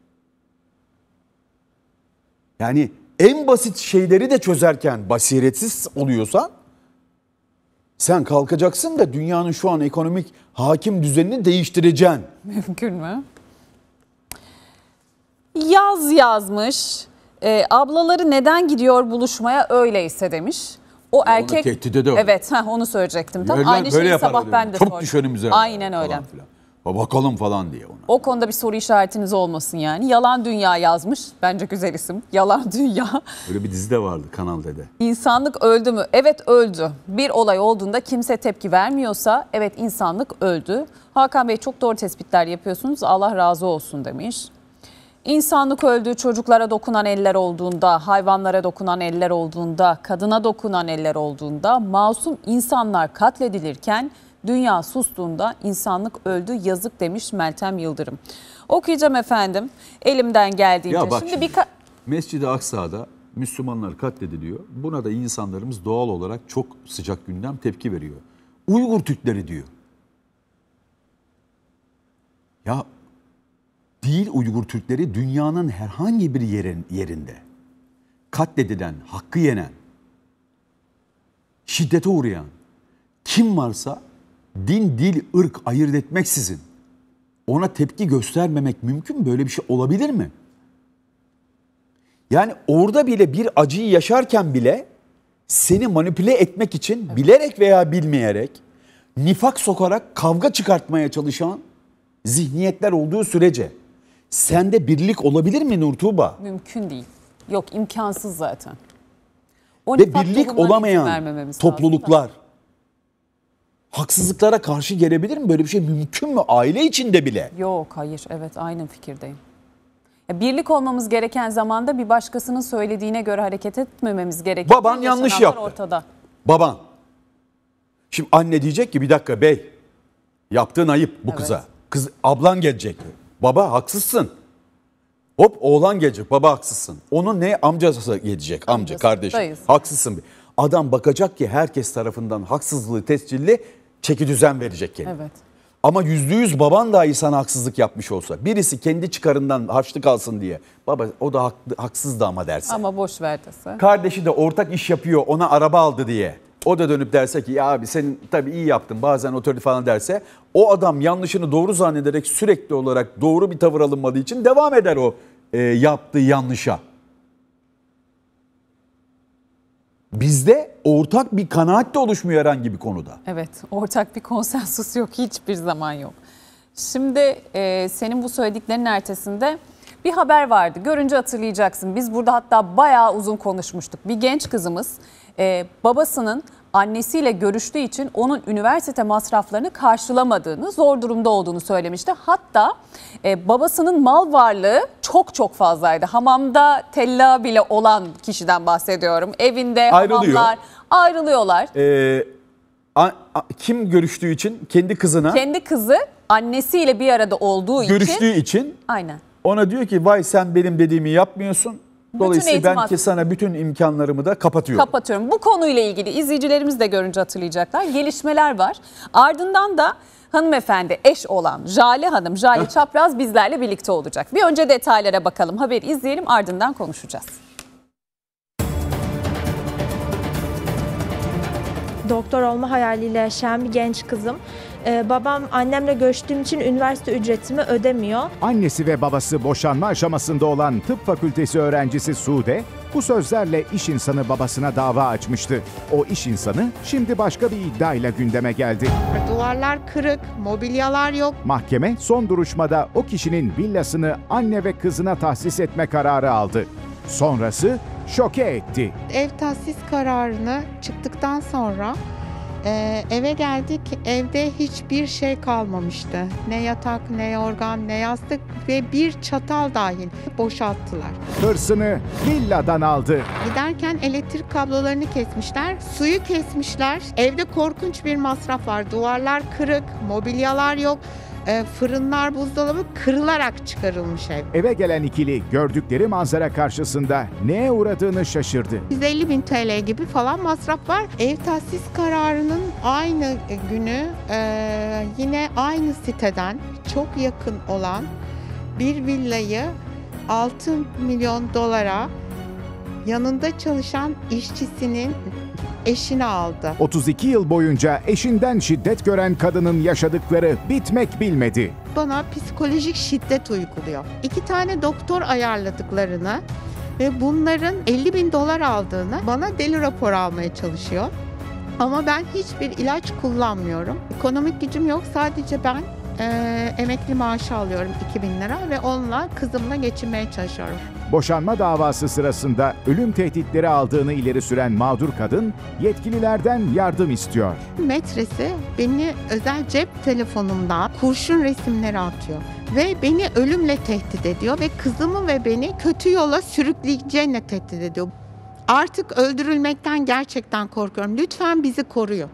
Yani en basit şeyleri de çözerken basiretsiz oluyorsan sen kalkacaksın da dünyanın şu an ekonomik hakim düzenini değiştireceksin. Mümkün mü? Yaz yazmış. E, ablaları neden gidiyor buluşmaya öyleyse demiş. O erkek tehdide de evet heh, onu söyleyecektim. Tam Böyle- aynı böyle şeyi yaparlar sabah ben de Çok sordum. düş önümüze. Aynen öyle. Falan filan. Bakalım falan diye ona. O konuda bir soru işaretiniz olmasın yani. Yalan Dünya yazmış. Bence güzel isim. Yalan Dünya. Öyle bir dizi de vardı Kanal D'de. İnsanlık öldü mü? Evet öldü. Bir olay olduğunda kimse tepki vermiyorsa evet insanlık öldü. Hakan Bey çok doğru tespitler yapıyorsunuz. Allah razı olsun demiş. İnsanlık öldü, çocuklara dokunan eller olduğunda, hayvanlara dokunan eller olduğunda, kadına dokunan eller olduğunda, masum insanlar katledilirken dünya sustuğunda insanlık öldü, yazık demiş Meltem Yıldırım. Okuyacağım efendim elimden geldiğince. Ya bak şimdi şimdi, bir ka- Mescid-i Aksa'da Müslümanlar katlediliyor. Buna da insanlarımız doğal olarak çok sıcak gündem tepki veriyor. Uygur Türkleri diyor. Ya değil Uygur Türkleri dünyanın herhangi bir yerin, yerinde katledilen, hakkı yenen, şiddete uğrayan kim varsa din, dil, ırk ayırt etmeksizin ona tepki göstermemek mümkün mü? Böyle bir şey olabilir mi? Yani orada bile bir acıyı yaşarken bile seni manipüle etmek için bilerek veya bilmeyerek nifak sokarak kavga çıkartmaya çalışan zihniyetler olduğu sürece sende birlik olabilir mi Nur Tuğba? mümkün değil. Yok imkansız zaten. O Ve nifak birlik tohumlarına izin olamayan vermememiz topluluklar lazım. haksızlıklara karşı gelebilir mi? Böyle bir şey mümkün mü? Aile içinde bile. Yok hayır evet aynı fikirdeyim. Birlik olmamız gereken zamanda bir başkasının söylediğine göre hareket etmememiz gerekiyor. Baban yanlış yaptı. Ortada. Baban. Şimdi anne diyecek ki bir dakika bey, yaptığın ayıp bu Evet. kıza. Kız, ablan gelecek. Baba haksızsın. Hop oğlan gelecek, baba haksızsın. Onun ne amcası gelecek, amca Amcası, kardeşim. dayısı. Haksızsın. Adam bakacak ki herkes tarafından haksızlığı tescilli, çeki düzen verecek kendine. Evet. Ama yüzde yüz baban dahi sana haksızlık yapmış olsa, birisi kendi çıkarından harçlık alsın diye, baba o da haklı, haksızdı ama derse. Ama boş ver dese. Kardeşi de ortak iş yapıyor, ona araba aldı diye. O da dönüp derse ki ya abi senin tabii iyi yaptın bazen otorite falan derse, o adam yanlışını doğru zannederek sürekli olarak doğru bir tavır alınmadığı için devam eder o e, yaptığı yanlışa. Bizde ortak bir kanaat de oluşmuyor herhangi bir konuda. Evet, ortak bir konsensus yok, hiçbir zaman yok. Şimdi e, senin bu söylediklerinin ertesinde bir haber vardı. Görünce hatırlayacaksın. Biz burada hatta bayağı uzun konuşmuştuk. Bir genç kızımız e, babasının annesiyle görüştüğü için onun üniversite masraflarını karşılamadığını, zor durumda olduğunu söylemişti. Hatta e, babasının mal varlığı çok çok fazlaydı. Hamamda tella bile olan kişiden bahsediyorum. Evinde Ayrılıyor. hamamlar ayrılıyorlar. Ee, a, a, kim görüştüğü için kendi kızına Kendi kızı annesiyle bir arada olduğu görüştüğü için. için Aynen. ona diyor ki vay sen benim dediğimi yapmıyorsun. Dolayısıyla eğitim ben ki hakkı- sana bütün imkanlarımı da kapatıyorum. Kapatıyorum. Bu konuyla ilgili izleyicilerimiz de görünce hatırlayacaklar. Gelişmeler var. Ardından da hanımefendi eş olan Jale Hanım, Jale Çapraz bizlerle birlikte olacak. Bir önce detaylara bakalım. Haberi izleyelim, ardından konuşacağız. Doktor olma hayaliyle yaşayan bir genç kızım. Ee, babam annemle görüştüğüm için üniversite ücretimi ödemiyor. Annesi ve babası boşanma aşamasında olan tıp fakültesi öğrencisi Sude, bu sözlerle iş insanı babasına dava açmıştı. O iş insanı şimdi başka bir iddiayla gündeme geldi. Duvarlar kırık, mobilyalar yok. Mahkeme son duruşmada o kişinin villasını anne ve kızına tahsis etme kararı aldı. Sonrası şoke etti. Ev tahsis kararını çıktıktan sonra e, eve geldik. Evde hiçbir şey kalmamıştı. Ne yatak, ne yorgan, ne yastık ve bir çatal dahil boşalttılar. Hırsını villadan aldı. Giderken elektrik kablolarını kesmişler, suyu kesmişler. Evde korkunç bir masraf var. Duvarlar kırık, mobilyalar yok. E, fırınlar, buzdolabı kırılarak çıkarılmış ev. Eve gelen ikili gördükleri manzara karşısında neye uğradığını şaşırdı. yüz elli bin T L gibi falan masraf var. Ev tahsis kararının aynı günü e, yine aynı siteden çok yakın olan bir villayı altı milyon dolara yanında çalışan işçisinin eşine aldı. otuz iki yıl boyunca eşinden şiddet gören kadının yaşadıkları bitmek bilmedi. Bana psikolojik şiddet uyguluyor. İki tane doktor ayarladıklarını ve bunların elli bin dolar aldığını, bana deli rapor almaya çalışıyor. Ama ben hiçbir ilaç kullanmıyorum. Ekonomik gücüm yok. Sadece ben e, emekli maaşı alıyorum iki bin lira ve onunla kızımla geçinmeye çalışıyorum. Boşanma davası sırasında ölüm tehditleri aldığını ileri süren mağdur kadın yetkililerden yardım istiyor. Metresi beni özel cep telefonumdan kurşun resimleri atıyor ve beni ölümle tehdit ediyor ve kızımı ve beni kötü yola sürükleyeceğine tehdit ediyor. Artık öldürülmekten gerçekten korkuyorum. Lütfen bizi koruyun.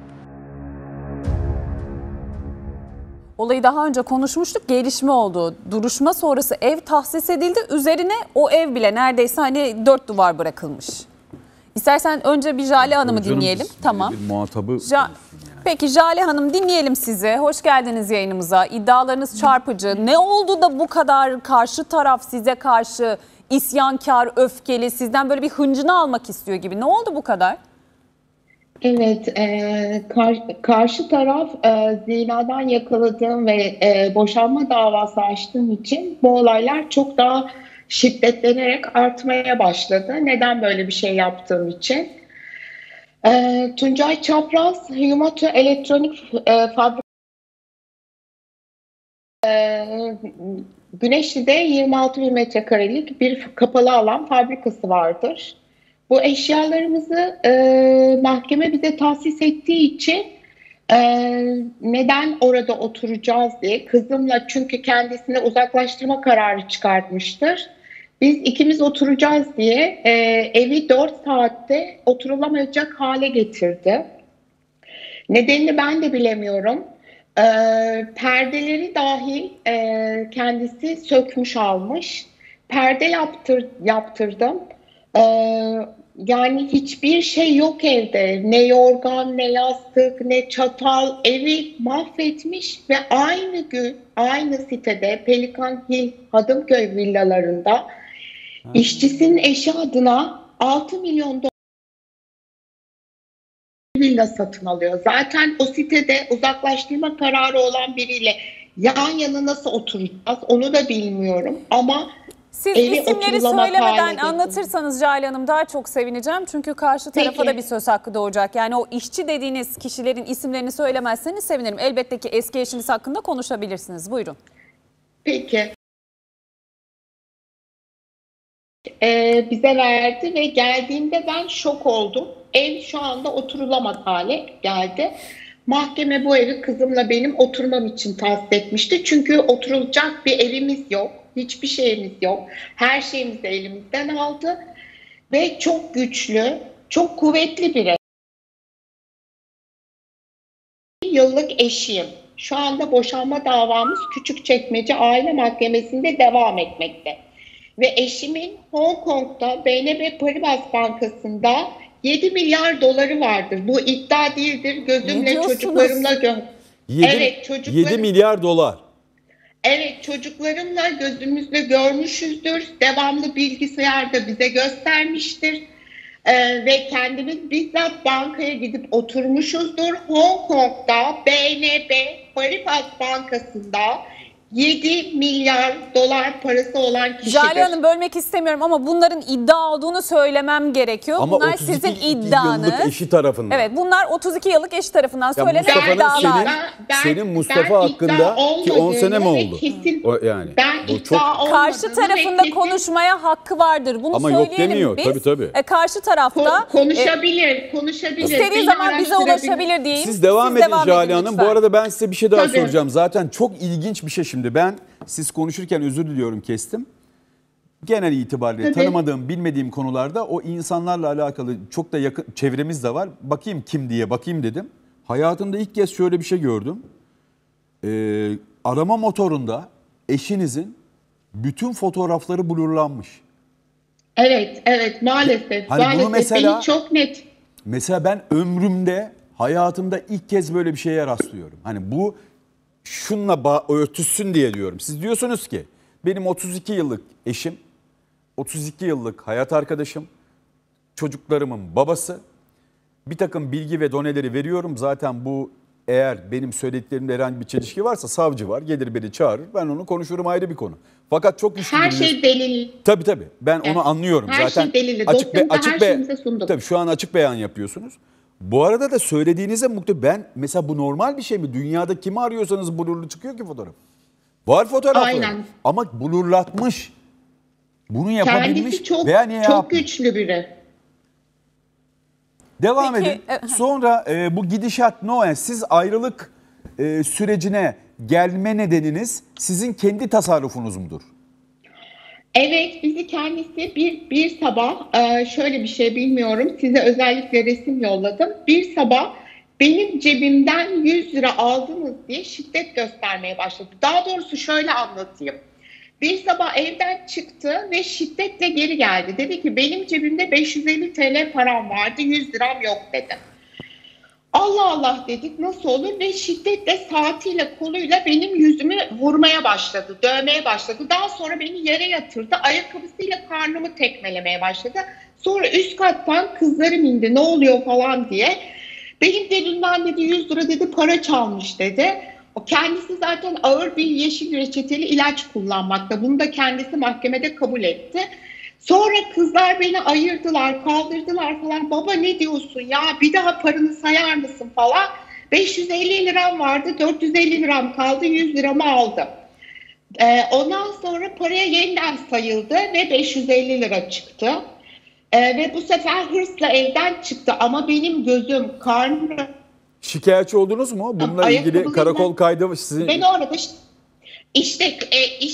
Olayı daha önce konuşmuştuk. Gelişme oldu. Duruşma sonrası ev tahsis edildi. Üzerine o ev bile neredeyse hani dört duvar bırakılmış. İstersen önce bir Jale Hanım'ı Canım, dinleyelim. biz Tamam. bir muhatabı Ja- Peki Jale Hanım, dinleyelim sizi. Hoş geldiniz yayınımıza. İddialarınız çarpıcı. Ne oldu da bu kadar karşı taraf size karşı isyankar, öfkeli, sizden böyle bir hıncını almak istiyor gibi? Ne oldu bu kadar? Evet, e, kar, karşı taraf e, zinadan yakaladığım ve e, boşanma davası açtığım için bu olaylar çok daha şiddetlenerek artmaya başladı. Neden böyle bir şey yaptığım için? E, Tuncay Çapraz, Yumoto Elektronik e, Fabrika e, Güneşli'de yirmi altı bin metrekarelik bir kapalı alan fabrikası vardır. Bu eşyalarımızı e, mahkeme bize tahsis ettiği için e, neden orada oturacağız diye kızımla, çünkü kendisine uzaklaştırma kararı çıkartmıştır. Biz ikimiz oturacağız diye e, evi dört saatte oturulamayacak hale getirdi. Nedenini ben de bilemiyorum. E, perdeleri dahil e, kendisi sökmüş almış. Perde yaptır, yaptırdım. E, yani hiçbir şey yok evde. Ne yorgan, ne yastık, ne çatal. Evi mahvetmiş ve aynı gün aynı sitede Pelikan Hill Hadımköy villalarında işçisinin eşi adına altı milyon dolar villa satın alıyor. Zaten o sitede uzaklaştırma kararı olan biriyle yan yana nasıl oturacağız onu da bilmiyorum. Ama siz evi isimleri söylemeden anlatırsanız Cale Hanım daha çok sevineceğim. Çünkü karşı tarafa Peki. da bir söz hakkı doğacak. Yani o işçi dediğiniz kişilerin isimlerini söylemezseniz sevinirim. Elbette ki eski eşiniz hakkında konuşabilirsiniz. Buyurun. Peki. Ee, bize verdi ve geldiğinde ben şok oldum. Ev şu anda oturulamaz hale geldi. Mahkeme bu evi kızımla benim oturmam için tahsis etmişti. Çünkü oturulacak bir evimiz yok. Hiçbir şeyimiz yok. Her şeyimizi elimizden aldı. Ve çok güçlü, çok kuvvetli bir ev. Yıllık eşiyim. Şu anda boşanma davamız Küçükçekmece Aile Mahkemesi'nde devam etmekte. Ve eşimin Hong Kong'da B N B Paribas Bankası'nda yedi milyar doları vardır. Bu iddia değildir. Gözümle çocuklarımla gör. Evet, çocuklarım. yedi milyar dolar. Evet, çocuklarımla gözümüzle görmüşüzdür. Devamlı bilgisayarda bize göstermiştir. Ee, ve kendimiz bizzat bankaya gidip oturmuşuzdur. Hong Kong'da B N B Paribas Bankası'nda yedi milyar dolar parası olan kişidir. Cale Hanım bölmek istemiyorum ama bunların iddia olduğunu söylemem gerekiyor. Ama bunlar sizin iddianız. yıllık eşi tarafından. Evet, bunlar otuz iki yıllık eşi tarafından Ya söylenen Mustafa'nın iddialar. senin, Ben- senin Mustafa ben hakkında iddia ki on sene mi olmadığını oldu? ve kesin- O yani. Ben bu iddia çok olmadığını Karşı ve tarafında kesin- konuşmaya hakkı vardır. Bunu Ama yok söyleyelim demiyor. biz. Tabii, tabii. E, karşı tarafta Ko- konuşabilir, konuşabilir. istediği Beni zaman bize araştırabilir. ulaşabilir diyeyim. Siz devam edin Cale Hanım. lütfen. Bu arada ben size bir şey daha Tabii. soracağım. Zaten çok ilginç bir şey şimdi. Ben siz konuşurken özür diliyorum kestim. Genel itibariyle Tabii. tanımadığım, bilmediğim konularda o insanlarla alakalı çok da yakın çevremiz de var. Bakayım kim diye bakayım dedim. Hayatımda ilk kez şöyle bir şey gördüm. Ee, arama motorunda eşinizin bütün fotoğrafları blurlanmış. Evet, evet maalesef. Hani bunu maalesef mesela- beni çok net. Mesela ben ömrümde, hayatımda ilk kez böyle bir şeye rastlıyorum. Hani bu şunla ba- örtüşsün diye diyorum. Siz diyorsunuz ki benim otuz iki yıllık eşim, otuz iki yıllık hayat arkadaşım, çocuklarımın babası. Bir takım bilgi ve doneleri veriyorum. Zaten bu eğer benim söylediklerimde herhangi bir çelişki varsa savcı var. Gelir beni çağırır. Ben onu konuşurum, ayrı bir konu. Fakat çok güçlü Her bir- şey delil. Tabii tabii. Ben Evet. onu anlıyorum. Her Zaten şey delili. açık be, Dosyamızda açık her be, şeyimize sunduk. tabii şu an açık beyan yapıyorsunuz. Bu arada da söylediğinize muhtemelen ben mesela bu normal bir şey mi? Dünyada kimi arıyorsanız blurlu çıkıyor ki fotoğraf. Var fotoğrafları. Aynen. Ama blurlatmış. Bunu yapabilmiş Kendisi çok, veya niye çok yapmış? güçlü biri. Devam Peki, edin. e- Sonra e, bu gidişat Noel, siz ayrılık e, sürecine gelme nedeniniz sizin kendi tasarrufunuz mudur? Evet, bizi kendisi bir bir sabah e, şöyle bir şey bilmiyorum. Size özellikle resim yolladım. Bir sabah benim cebimden yüz lira aldınız diye şiddet göstermeye başladı. Daha doğrusu şöyle anlatayım. Bir sabah evden çıktı ve şiddetle geri geldi. Dedi ki benim cebimde beş yüz elli TL param vardı, yüz liram yok dedi. Allah Allah dedik, nasıl olur, ve şiddetle saatiyle koluyla benim yüzümü vurmaya başladı, dövmeye başladı. Daha sonra beni yere yatırdı, ayakkabısıyla karnımı tekmelemeye başladı. Sonra üst kattan kızlarım indi, ne oluyor falan diye. Benim cebimden dedi yüz lira dedi para çalmış dedi. O kendisi zaten ağır bir yeşil reçeteli ilaç kullanmakta. Bunu da kendisi mahkemede kabul etti. Sonra kızlar beni ayırdılar, kaldırdılar falan. Baba ne diyorsun ya, bir daha paranı sayar mısın falan. beş yüz elli liram vardı, dört yüz elli liram kaldı, yüz liramı aldım. Ee, ondan sonra paraya yeniden sayıldı ve beş yüz elli lira çıktı. Ee, ve bu sefer hırsla evden çıktı ama benim gözüm, karnım... Şikayetçi oldunuz mu? Bununla ilgili Ayakkabılarımla- karakol kaydı sizin... Ben orada işte, işte, e, işte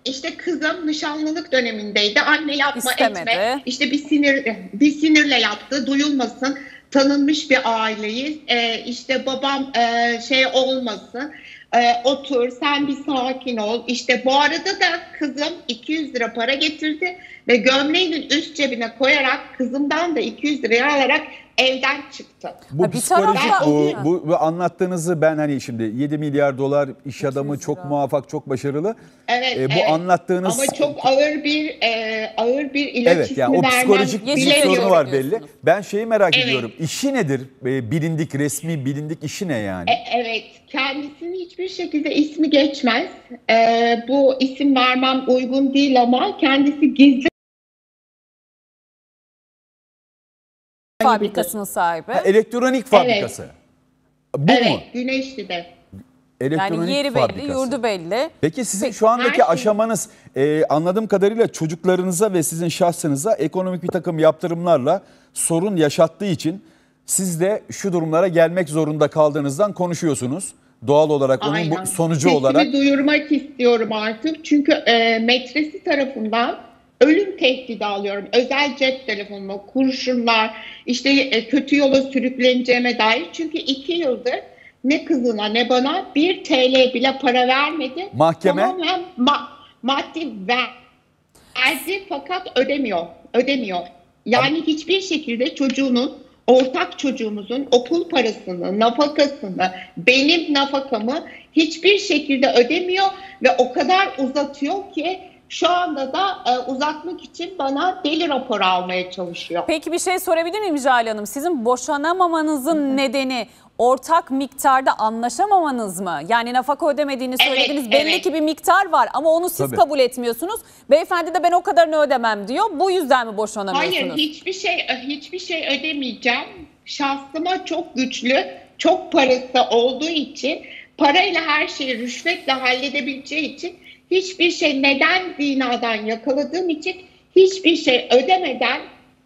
İşte kızım nişanlılık dönemindeydi. Anne yapma İstemedi. etme. İşte bir sinir bir sinirle yaptı. Duyulmasın. Tanınmış bir aileyiz. Ee, işte babam e, şey olmasın. Ee, otur sen bir sakin ol. İşte bu arada da kızım iki yüz lira para getirdi ve gömleğinin üst cebine koyarak kızımdan da iki yüz liraya alarak evden çıktı. Bu psikolojik bu, bu, bu anlattığınızı ben hani şimdi yedi milyar dolar iş adamı çok muvaffak, çok başarılı. Evet, E, bu evet. anlattığınız Ama çok ağır bir e, ağır bir ilaç evet ismi yani o vermem psikolojik bir bilemiyorum. sorunu var belli. Ben şeyi merak Evet. ediyorum. İşi nedir? E, bilindik, resmi bilindik işi ne yani? E, evet, kendisinin hiçbir şekilde ismi geçmez. E, bu isim vermem uygun değil ama kendisi gizli Fabrikasının sahibi. Ha, elektronik fabrikası. Bu evet, mu? Güneşli'de. Elektronik Yani yeri fabrikası. belli, yurdu belli. Peki sizin Peki, şu andaki her şey- aşamanız e, anladığım kadarıyla çocuklarınıza ve sizin şahsınıza ekonomik bir takım yaptırımlarla sorun yaşattığı için siz de şu durumlara gelmek zorunda kaldığınızdan konuşuyorsunuz. Doğal olarak onun bu sonucu Sesimi olarak. duyurmak istiyorum artık. Çünkü e, metresi tarafından ölüm tehdidi alıyorum. Özel cep telefonuma, kurşunlar, işte e, kötü yola sürükleneceğime dair. Çünkü iki yıldır ne kızına ne bana bir T L bile para vermedi. Mahkeme? Tamamen ma- maddi ver- verdi fakat ödemiyor. Ödemiyor. Yani hiçbir şekilde çocuğunun, ortak çocuğumuzun okul parasını, nafakasını, benim nafakamı hiçbir şekilde ödemiyor ve o kadar uzatıyor ki şu anda da e, uzatmak için bana deli raporu almaya çalışıyor. Peki bir şey sorabilir miyim Jale Hanım? Sizin boşanamamanızın nedeni ortak miktarda anlaşamamanız mı? Yani nafaka ödemediğini söylediniz. Evet, Belli evet. ki bir miktar var ama onu siz Tabii. kabul etmiyorsunuz. Beyefendi de ben o kadarını ödemem diyor. Bu yüzden mi boşanamıyorsunuz? Hayır, hiçbir şey hiçbir şey ödemeyeceğim. Şahsıma çok güçlü, çok parası olduğu için, parayla her şeyi rüşvetle halledebileceği için hiçbir şey, neden zinadan yakaladığım için hiçbir şey ödemeden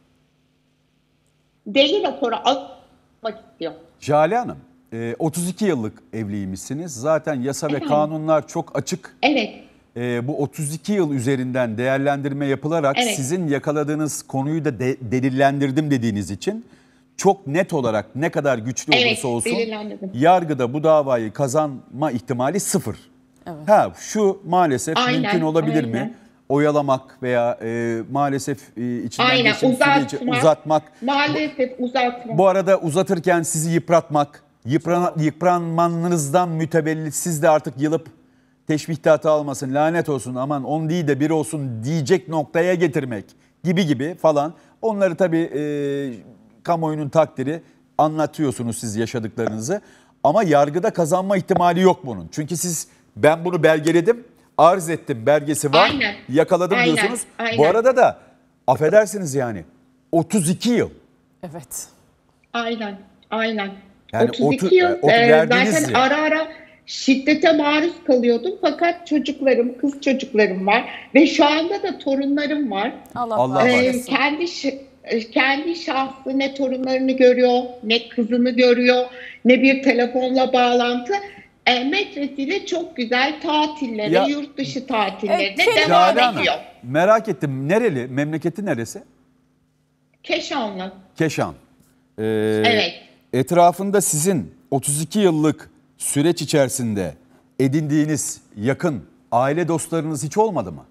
deli raporu almak istiyor. Jale Hanım, e, otuz iki yıllık evliymişsiniz. Zaten yasa ve Efendim? kanunlar çok açık. Evet. E, bu otuz iki yıl üzerinden değerlendirme yapılarak Evet. sizin yakaladığınız konuyu da de, delillendirdim dediğiniz için çok net olarak ne kadar güçlü Evet, olursa olsun delillendirdim. yargıda bu davayı kazanma ihtimali sıfır. Evet. Ha şu maalesef Aynen, mümkün olabilir aynen. mi? Oyalamak veya e, maalesef e, içinden Aynen, geçim süreci uzatmak. uzatmak. Maalesef uzatmak. Bu arada uzatırken sizi yıpratmak, yıpran, yıpranmanızdan mütevellit siz de artık yılıp teşbihtatı almasın, lanet olsun, aman on değil de bir olsun diyecek noktaya getirmek gibi gibi falan. Onları tabii e, kamuoyunun takdiri, anlatıyorsunuz siz yaşadıklarınızı. Ama yargıda kazanma ihtimali yok bunun. Çünkü siz, ben bunu belgeledim, arz ettim, belgesi var, Aynen. yakaladım Aynen, diyorsunuz. aynen. Bu arada da affedersiniz yani otuz iki yıl. Evet. Aynen, aynen. Yani otuz iki otu- yıl otu e, verdiniz zaten ya. ara ara şiddete maruz kalıyordum fakat çocuklarım, kız çocuklarım var ve şu anda da torunlarım var. Allah, Allah Ee, bağışlasın. kendi şi- kendi şahsı ne torunlarını görüyor, ne kızını görüyor, ne bir telefonla bağlantı. E, metresiyle çok güzel tatillere, Ya- yurt dışı tatillerine Evet, kedi devam Jale Hanım, ediyor. merak ettim, nereli, memleketi neresi? Keşanlı. Keşan. Ee, Evet. Etrafında sizin otuz iki yıllık süreç içerisinde edindiğiniz yakın aile dostlarınız hiç olmadı mı?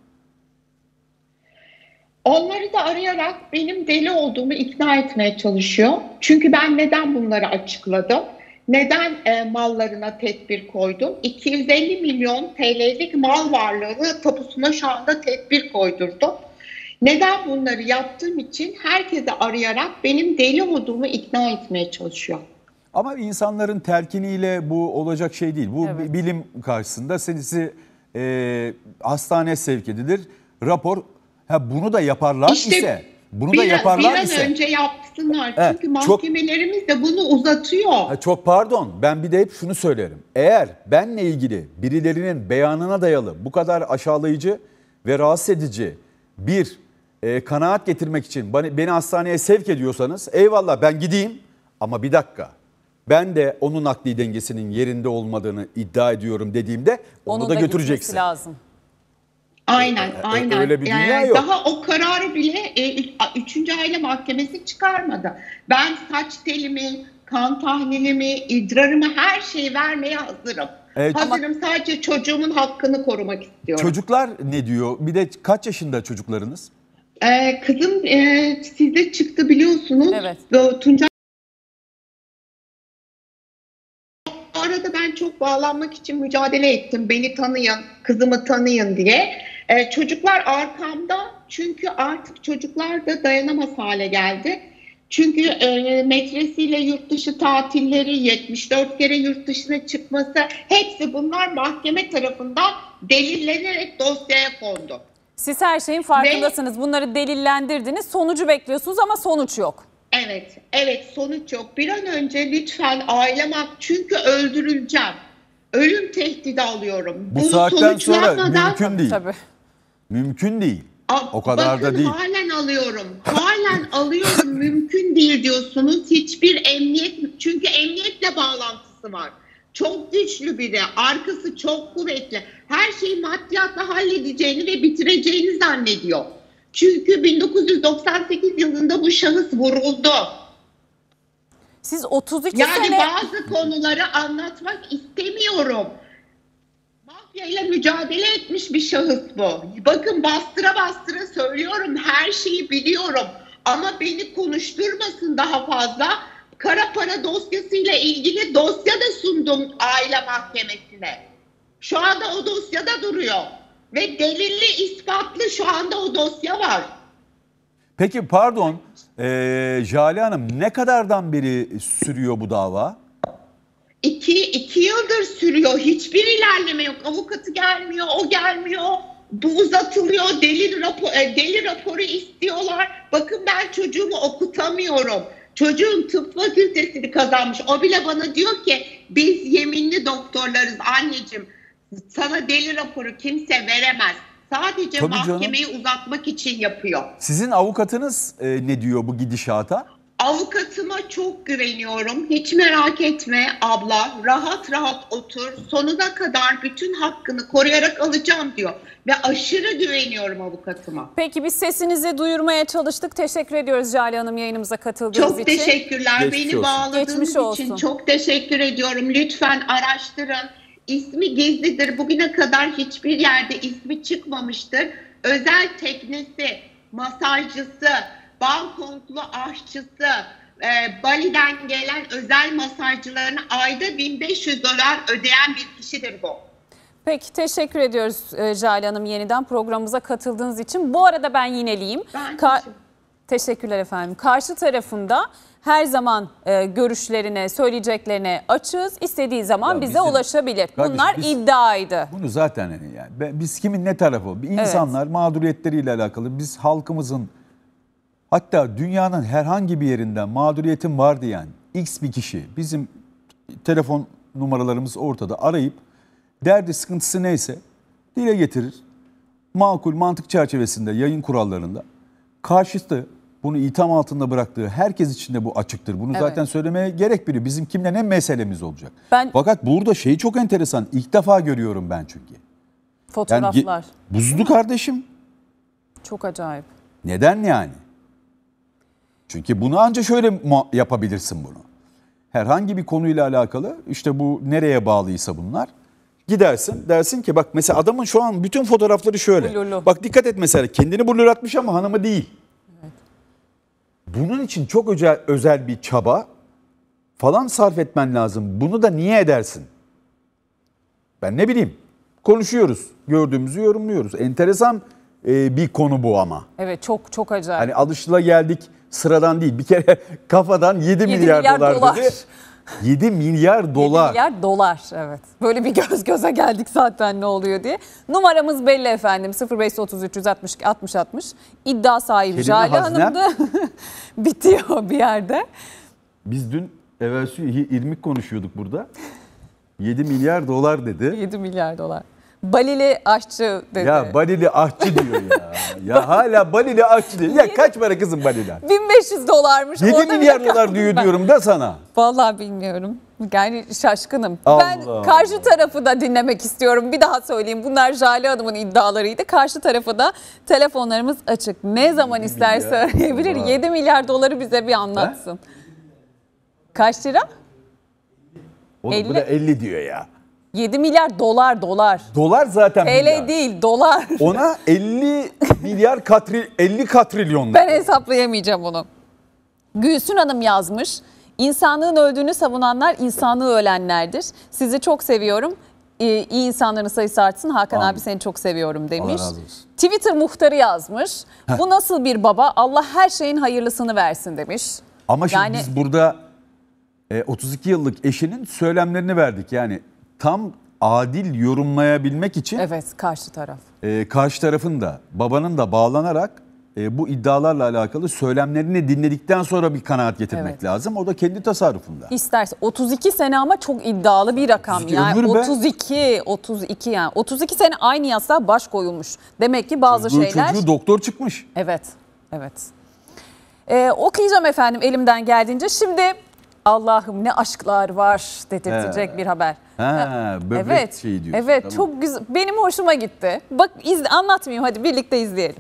Onları da arayarak benim deli olduğumu ikna etmeye çalışıyor. Çünkü ben neden bunları açıkladım? Neden e, mallarına tedbir koydum? iki yüz elli milyon T L'lik mal varlığını tapusuna şu anda tedbir koydurdum. Neden bunları yaptığım için herkese arayarak benim deli olduğumu ikna etmeye çalışıyor. Ama insanların telkiniyle bu olacak şey değil. Bu Evet. bilim karşısında sizi e, hastaneye sevk edilir. Rapor, ha bunu da yaparlar İşte ise, bunu bir, da an- yaparlar bir an ise. önce yapsınlar. Evet, Çünkü çok- mahkemelerimiz de bunu uzatıyor. Ha, çok pardon, ben bir de hep şunu söylerim. Eğer benle ilgili birilerinin beyanına dayalı bu kadar aşağılayıcı ve rahatsız edici bir e, kanaat getirmek için beni, beni hastaneye sevk ediyorsanız eyvallah, ben gideyim. Ama bir dakika, ben de onun akli dengesinin yerinde olmadığını iddia ediyorum dediğimde onu Onun da da götüreceksin. gitmesi lazım. Aynen, aynen. Öyle bir dünya Ee, yok. Daha o kararı bile e, üçüncü aile mahkemesi çıkarmadı. Ben saç telimi, kan tahlilimi, idrarımı, her şeyi vermeye hazırım. Evet. Hazırım, sadece çocuğumun hakkını korumak istiyorum. Çocuklar ne diyor? Bir de kaç yaşında çocuklarınız? Ee, kızım e, size çıktı biliyorsunuz. Evet. Ve Tuncay, bu arada ben çok bağlanmak için mücadele ettim. Beni tanıyın, kızımı tanıyın diye. Ee, çocuklar arkamda, çünkü artık çocuklar da dayanamaz hale geldi. Çünkü e, metresiyle yurt dışı tatilleri, yetmiş dört kere yurt dışına çıkması, hepsi bunlar mahkeme tarafından delillenerek dosyaya kondu. Siz her şeyin farkındasınız. Bunları delillendirdiniz. Sonucu bekliyorsunuz ama sonuç yok. Evet, evet, sonuç yok. Bir an önce lütfen ailem hak, çünkü öldürüleceğim. Ölüm tehdidi alıyorum. Bu Bunu saatten sonra sonuçlanmadan- mümkün değil. Tabii. Mümkün değil. Aa, O kadar bakın, da değil. halen alıyorum. Halen alıyorum. Mümkün değil diyorsunuz. Hiçbir emniyet, çünkü emniyetle bağlantısı var. Çok güçlü biri. Arkası çok kuvvetli. Her şeyi maddiyatla halledeceğini ve bitireceğini zannediyor. Çünkü bin dokuz yüz doksan sekiz yılında bu şahıs vuruldu. Siz otuz iki yani sene... bazı konuları anlatmak istemiyorum. Mafyayla mücadele etmiş bir şahıs bu. Bakın, bastıra bastıra söylüyorum. Her şeyi biliyorum. Ama beni konuşturmasın daha fazla. Kara para dosyasıyla ilgili dosya da sundum aile mahkemesine. Şu anda o dosyada duruyor. Ve delilli, ispatlı şu anda o dosya var. Peki pardon, ee, Jale Hanım, ne kadardan beri sürüyor bu dava? İki, iki yıldır sürüyor. Hiçbir ilerleme yok. Avukatı gelmiyor, o gelmiyor. Bu uzatılıyor. Deli, rapor, deli raporu istiyorlar. Bakın, ben çocuğumu okutamıyorum. Çocuğum tıp fakültesini kazanmış. O bile bana diyor ki, biz yeminli doktorlarız anneciğim. Sana deli raporu kimse veremez. Sadece Tabii mahkemeyi uzatmak için yapıyor. Sizin avukatınız e, ne diyor bu gidişata? Avukatıma çok güveniyorum. Hiç merak etme abla. Rahat rahat otur. Sonuna kadar bütün hakkını koruyarak alacağım diyor. Ve aşırı güveniyorum avukatıma. Peki, biz sesinizi duyurmaya çalıştık. Teşekkür ediyoruz Jale Hanım yayınımıza katıldığınız Çok için. teşekkürler. Geçmiş Beni olsun. bağladığınız Geçmiş için olsun. çok teşekkür ediyorum. Lütfen araştırın. İsmi gizlidir. Bugüne kadar hiçbir yerde ismi çıkmamıştır. Özel teknesi, masajcısı, Bangkoklu aşçısı, e, Bali'den gelen özel masajcılarına ayda bin beş yüz dolar ödeyen bir kişidir bu. Peki, teşekkür ediyoruz e, Jale Hanım, yeniden programımıza katıldığınız için. Bu arada ben yineleyeyim. Ben Ka- Teşekkürler efendim. Karşı tarafında her zaman e, görüşlerine, söyleyeceklerine açığız. İstediği zaman Ya bize bizim- ulaşabilir. Kardeşim, Bunlar biz- iddiaydı. Bunu zaten hani yani ben- biz kimin ne tarafı? Bir insanlar mağduriyetleriyle alakalı, biz halkımızın, hatta dünyanın herhangi bir yerinden mağduriyetim var diyen X bir kişi, bizim telefon numaralarımız ortada, arayıp derdi, sıkıntısı neyse dile getirir. Makul mantık çerçevesinde, yayın kurallarında karşıtı bunu itham altında bıraktığı herkes için de bu açıktır. Bunu Evet. zaten söylemeye gerek biri. Bizim kimle ne meselemiz olacak. Ben- Fakat burada şey çok enteresan. İlk defa görüyorum ben çünkü. Fotoğraflar. ge- buzlu kardeşim. Çok acayip. Neden yani? Çünkü bunu ancak şöyle mu- yapabilirsin bunu. Herhangi bir konuyla alakalı, işte bu nereye bağlıysa bunlar, gidersin dersin ki bak mesela adamın şu an bütün fotoğrafları şöyle. Blurlu. Bak dikkat et mesela, kendini blurlatmış ama hanımı değil. Bunun için çok özel, özel bir çaba falan sarf etmen lazım. Bunu da niye edersin? Ben ne bileyim, konuşuyoruz, gördüğümüzü yorumluyoruz. Enteresan e, bir konu bu ama. Evet, çok çok acayip. Hani alışılageldik, sıradan değil. Bir kere kafadan yedi Yedi milyar, milyar dolar, dolar. dedi. yedi milyar dolar. yedi milyar dolar, evet. Böyle bir göz göze geldik zaten ne oluyor diye. Numaramız belli efendim, sıfır beş otuz üç yüz altmış altmış altmış. İddia sahibi Kelime Jale haznem. Hanım da bitiyor bir yerde. Biz dün evvelsi irmik konuşuyorduk burada. yedi milyar dolar dedi. yedi milyar dolar. Balili aşçı dedi. Ya Balili aşçı diyor ya. Ya hala Balili aşçı diyor. Ya kaç para kızım Baliler? bin beş yüz dolarmış. yedi Orada milyar bile dolar kaldım diyor ben. diyorum da sana. Vallahi bilmiyorum. Yani şaşkınım. Allah ben karşı tarafı da dinlemek istiyorum. Bir daha söyleyeyim. Bunlar Jale Hanım'ın iddialarıydı. Karşı tarafı da telefonlarımız açık. Ne zaman isterse arayabilir. yedi milyar doları bize bir anlatsın. He? Kaç lira? Oğlum bu da elli diyor ya. yedi milyar dolar dolar. Dolar zaten T L milyar. değil dolar. Ona elli milyar katri, elli katrilyon. Ben hesaplayamayacağım onu. Gülsün Hanım yazmış. İnsanlığın öldüğünü savunanlar insanlığı ölenlerdir. Sizi çok seviyorum. Ee, iyi insanların sayısı artsın. Hakan Amin. abi seni çok seviyorum demiş. Allah razı olsun. Twitter muhtarı yazmış. Heh. Bu nasıl bir baba? Allah her şeyin hayırlısını versin demiş. Ama şimdi yani... biz burada e, otuz iki yıllık eşinin söylemlerini verdik. Yani tam adil yorumlayabilmek için evet karşı taraf. E, karşı tarafın da babanın da bağlanarak e, bu iddialarla alakalı söylemlerini dinledikten sonra bir kanaat getirmek evet. lazım. O da kendi tasarrufunda. İsterse otuz iki sene ama çok iddialı bir rakam. Yani otuz iki, otuz iki yani otuz iki sene aynı yasağa baş koyulmuş. Demek ki bazı çocuğu, şeyler. Çocuğu doktor çıkmış. Evet, evet. Ee, okuyacağım efendim elimden geldiğince. Şimdi Allah'ım ne aşklar var dedirtecek He. bir haber. Ha, böbrek evet, şeyi diyorsun. Evet, tamam. çok güzel. Benim hoşuma gitti. Bak izle, anlatmayayım hadi birlikte izleyelim.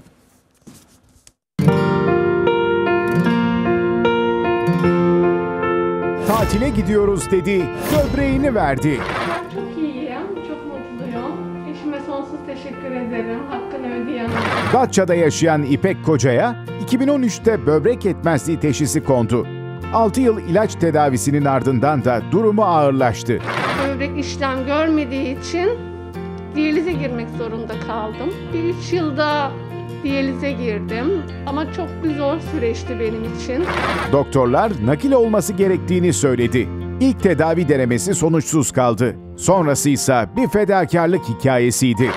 Tatile gidiyoruz dedi, böbreğini verdi. Ben çok iyiyim, çok mutluyum. Eşime sonsuz teşekkür ederim. Hakkını ödeyemem. Datça'da yaşayan İpek Koca'ya iki bin on üçte böbrek yetmezliği teşhisi kondu. altı yıl ilaç tedavisinin ardından da durumu ağırlaştı. Böbrek işlem görmediği için diyalize girmek zorunda kaldım. Bir üç yılda diyalize girdim ama çok bir zor süreçti benim için. Doktorlar nakil olması gerektiğini söyledi. İlk tedavi denemesi sonuçsuz kaldı. Sonrası ise bir fedakarlık hikayesiydi.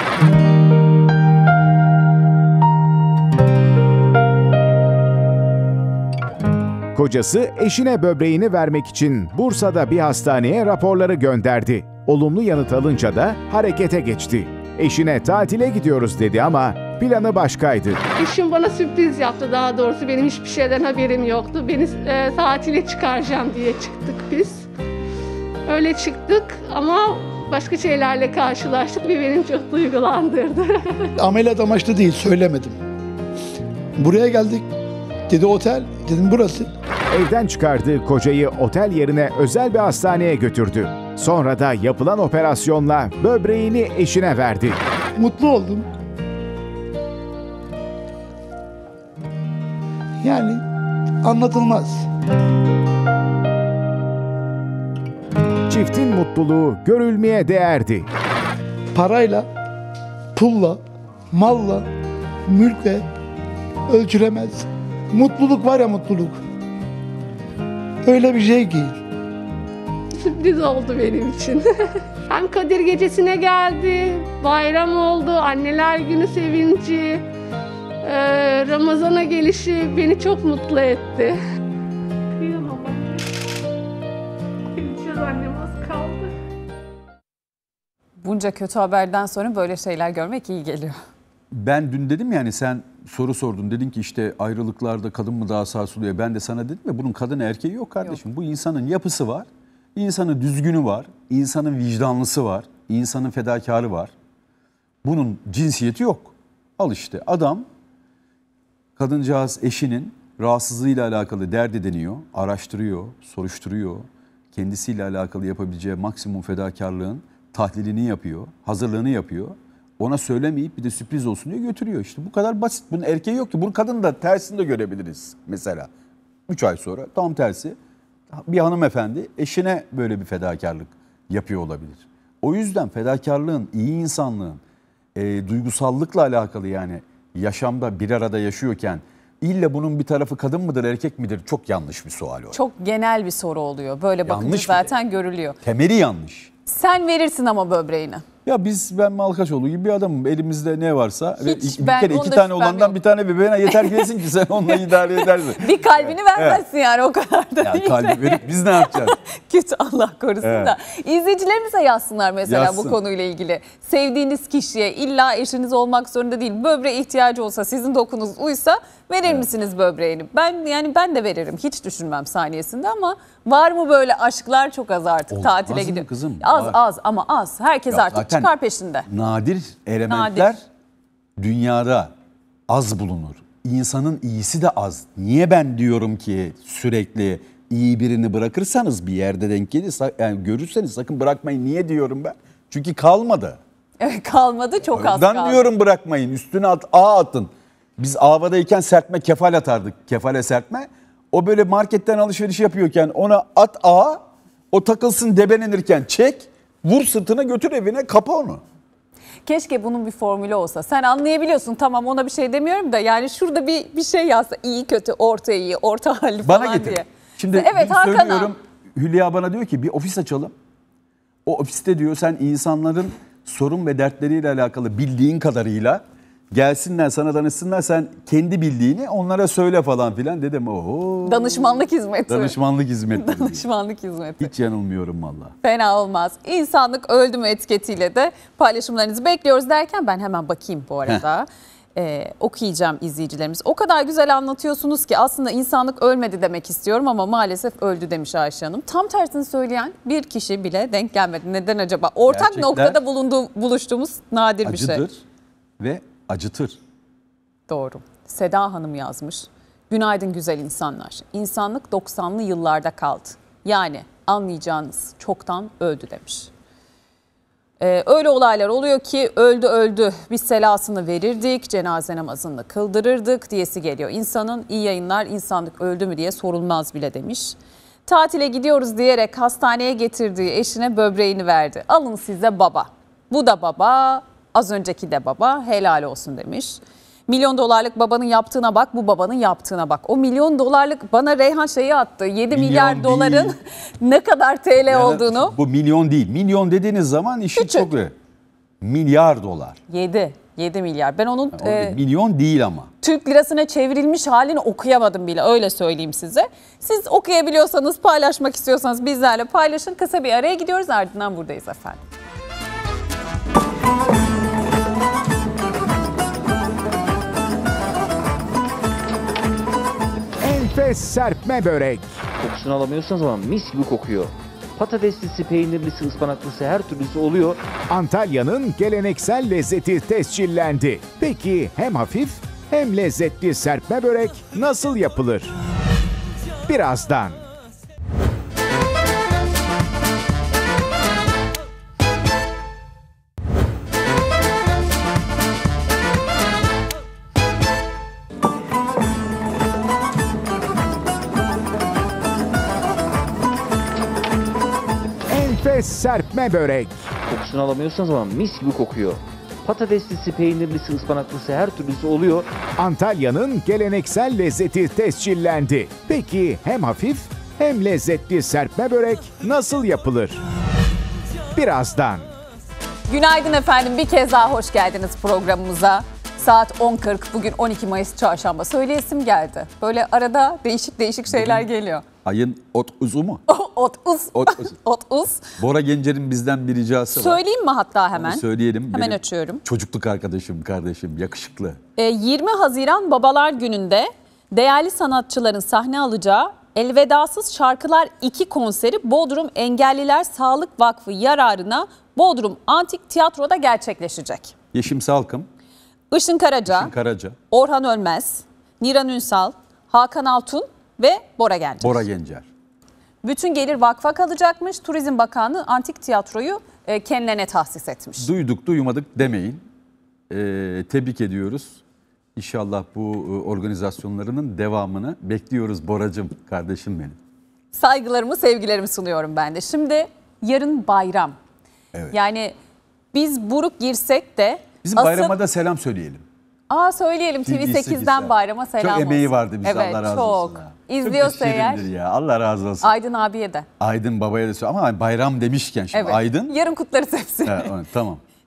Kocası eşine böbreğini vermek için Bursa'da bir hastaneye raporları gönderdi. Olumlu yanıt alınca da harekete geçti. Eşine tatile gidiyoruz dedi ama planı başkaydı. Eşim bana sürpriz yaptı, daha doğrusu benim hiçbir şeyden haberim yoktu. Beni e, tatile çıkaracağım diye çıktık biz. Öyle çıktık ama başka şeylerle karşılaştık ve beni çok duygulandırdı. Ameliyat amaçlı değil, söylemedim. Buraya geldik. Dedi otel, dedim burası. Evden çıkardığı kocayı otel yerine özel bir hastaneye götürdü. Sonra da yapılan operasyonla böbreğini eşine verdi. Mutlu oldum. Yani anlatılmaz. Çiftin mutluluğu görülmeye değerdi. Parayla, pulla, malla, mülkle ölçülemez. Mutluluk var ya mutluluk. Öyle bir şey ki. Sürpriz oldu benim için. Hem Kadir Gecesi'ne geldi, bayram oldu, Anneler Günü sevinci, ee, Ramazan'a gelişi beni çok mutlu etti. Kıyamam anne. Gideceğiz annem az kaldı. Bunca kötü haberden sonra böyle şeyler görmek iyi geliyor. Ben dün dedim yani sen soru sordun. Dedin ki işte ayrılıklarda kadın mı daha sarsılıyor? Ben de sana dedim ya bunun kadın erkeği yok kardeşim. Yok. Bu insanın yapısı var. İnsanın düzgünü var. İnsanın vicdanlısı var. İnsanın fedakarı var. Bunun cinsiyeti yok. Al işte adam kadıncağız eşinin rahatsızlığıyla alakalı dert ediniyor. Araştırıyor, soruşturuyor. Kendisiyle alakalı yapabileceği maksimum fedakarlığın tahlilini yapıyor. Hazırlığını yapıyor. Ona söylemeyip bir de sürpriz olsun diye götürüyor. İşte bu kadar basit. Bunun erkeği yok ki. Bunun kadını da tersini de görebiliriz mesela. Üç ay sonra tam tersi bir hanımefendi eşine böyle bir fedakarlık yapıyor olabilir. O yüzden fedakarlığın, iyi insanlığın, e, duygusallıkla alakalı yani yaşamda bir arada yaşıyorken illa bunun bir tarafı kadın mıdır erkek midir çok yanlış bir sual o. Çok genel bir soru oluyor. Böyle bakınca yanlış zaten görülüyor. Temeli yanlış. Sen verirsin ama böbreğini. Ya biz ben Malkaçoğlu gibi bir adamım. Elimizde ne varsa Hiç, ve iki, bir ben kere onda iki tane şüphem olandan yok. bir tane bebeğine yeter gelsin ki sen onunla idare edersin. Bir kalbini vermezsin yani o kadar da Ya değil. kalbi verip biz ne yapacağız? Kötü, Allah korusun Evet. da. İzleyicilerimize yazsınlar mesela Yazsın. bu konuyla ilgili. Sevdiğiniz kişiye illa eşiniz olmak zorunda değil. Böbreğe ihtiyacı olsa, sizin dokunuz uysa verir misiniz böbreğini? Ben yani ben de veririm. Hiç düşünmem saniyesinde ama var mı böyle aşklar? Çok az artık. Olmaz Tatile mı gidiyor. kızım? Az Var. az ama az. Herkes Ya artık zaten çıkar peşinde. Nadir elementler Nadir. dünyada az bulunur. İnsanın iyisi de az. Niye ben diyorum ki sürekli iyi birini bırakırsanız bir yerde denk gelir, yani görürseniz sakın bırakmayın. Niye diyorum ben? Çünkü kalmadı. Evet, kalmadı, çok az Ben kaldı. diyorum bırakmayın. Üstüne at, ağ atın. Biz avadayken serpme kefal atardık. Kefale serpme. O böyle marketten alışveriş yapıyorken ona at ağa, o takılsın debelenirken çek, vur sırtına götür evine, kapa onu. Keşke bunun bir formülü olsa. Sen anlayabiliyorsun, tamam, ona bir şey demiyorum da yani şurada bir bir şey yazsa, iyi kötü, orta iyi, orta halli falan Bana getir. diye. Şimdi Evet, dün Hakan'a. söylüyorum, Hülya bana diyor ki bir ofis açalım. O ofiste diyor sen insanların sorun ve dertleriyle alakalı bildiğin kadarıyla gelsinler sana danışsınlar, sen kendi bildiğini onlara söyle falan filan dedim. Oho. Danışmanlık hizmeti. Danışmanlık hizmetleri. Danışmanlık hizmeti. Hiç yanılmıyorum valla. Fena olmaz. İnsanlık öldü mü etiketiyle de paylaşımlarınızı bekliyoruz derken ben hemen bakayım bu arada. Ee, okuyacağım izleyicilerimiz. O kadar güzel anlatıyorsunuz ki aslında insanlık ölmedi demek istiyorum ama maalesef öldü demiş Ayşe Hanım. Tam tersini söyleyen bir kişi bile denk gelmedi. Neden acaba? Ortak Gerçekler noktada bulunduğu, buluştuğumuz nadir bir şey. Acıdır ve acıtır. Doğru. Seda Hanım yazmış. Günaydın güzel insanlar. İnsanlık doksanlı yıllarda kaldı. Yani anlayacağınız çoktan öldü demiş. Ee, öyle olaylar oluyor ki öldü öldü. Biz selasını verirdik, cenaze namazını kıldırırdık diyesi geliyor. İnsanın iyi yayınlar, insanlık öldü mü diye sorulmaz bile demiş. Tatile gidiyoruz diyerek hastaneye getirdiği eşine böbreğini verdi. Alın size baba. Bu da baba, az önceki de baba, helal olsun demiş. Milyon dolarlık babanın yaptığına bak, bu babanın yaptığına bak. O milyon dolarlık bana Reyhan şeyi attı. yedi Milyon milyar değil. doların ne kadar T L Yani olduğunu. Bu milyon değil. Milyon dediğiniz zaman işi çok milyar dolar. yedi. yedi milyar. Ben onun O e, milyon değil ama. Türk lirasına çevrilmiş halini okuyamadım bile, öyle söyleyeyim size. Siz okuyabiliyorsanız, paylaşmak istiyorsanız bizlerle paylaşın. Kısa bir araya gidiyoruz, ardından buradayız efendim. Enfes serpme börek. Kokusunu alamıyorsanız ama mis gibi kokuyor. Patateslisi, peynirlisi, ıspanaklısı her türlüsü oluyor. Antalya'nın geleneksel lezzeti tescillendi. Peki hem hafif hem lezzetli serpme börek nasıl yapılır? Birazdan. Enfes serpme börek. Kokusunu alamıyorsanız ama mis gibi kokuyor. Patateslisi, peynirlisi, ıspanaklısı her türlüsü oluyor. Antalya'nın geleneksel lezzeti tescillendi. Peki hem hafif hem lezzetli serpme börek nasıl yapılır? Birazdan. Günaydın efendim, bir kez daha hoş geldiniz programımıza. Saat on kırk, bugün on iki Mayıs çarşamba. Söyleyesim geldi. Böyle arada değişik değişik şeyler geliyor. Ayın ot uzu mu? Ot uz. Ot uz. Ot uz. Bora Gencer'in bizden bir ricası var. Söyleyeyim mi hatta hemen? Onu söyleyelim. Hemen Benim açıyorum. Çocukluk arkadaşım, kardeşim, yakışıklı. yirmi Haziran Babalar Günü'nde değerli sanatçıların sahne alacağı Elvedasız Şarkılar iki konseri Bodrum Engelliler Sağlık Vakfı yararına Bodrum Antik Tiyatro'da gerçekleşecek. Yeşim Salkım, Işın Karaca, Işın Karaca, Orhan Ölmez, Niran Ünsal, Hakan Altun ve Bora Gencer. Bora Gencer. Bütün gelir vakfa kalacakmış. Turizm Bakanlığı Antik Tiyatro'yu e, kendilerine tahsis etmiş. Duyduk duymadık demeyin. Ee, tebrik ediyoruz. İnşallah bu e, organizasyonlarının devamını bekliyoruz Boracığım, kardeşim benim. Saygılarımı, sevgilerimi sunuyorum ben de. Şimdi yarın bayram. Evet. Yani biz buruk girsek de Bizim asıl... bayrama da selam söyleyelim. Aa söyleyelim, T V sekizden bayrama selam olsun. Çok emeği vardı bize, evet, Allah razı çok. olsun. Ya. İzliyorsa çok eğer. ya, Allah razı olsun. Aydın abiye de. Aydın babaya da söyle ama bayram demişken şimdi Evet. Aydın. Yarın kutlarız hepsini. Evet, tamam.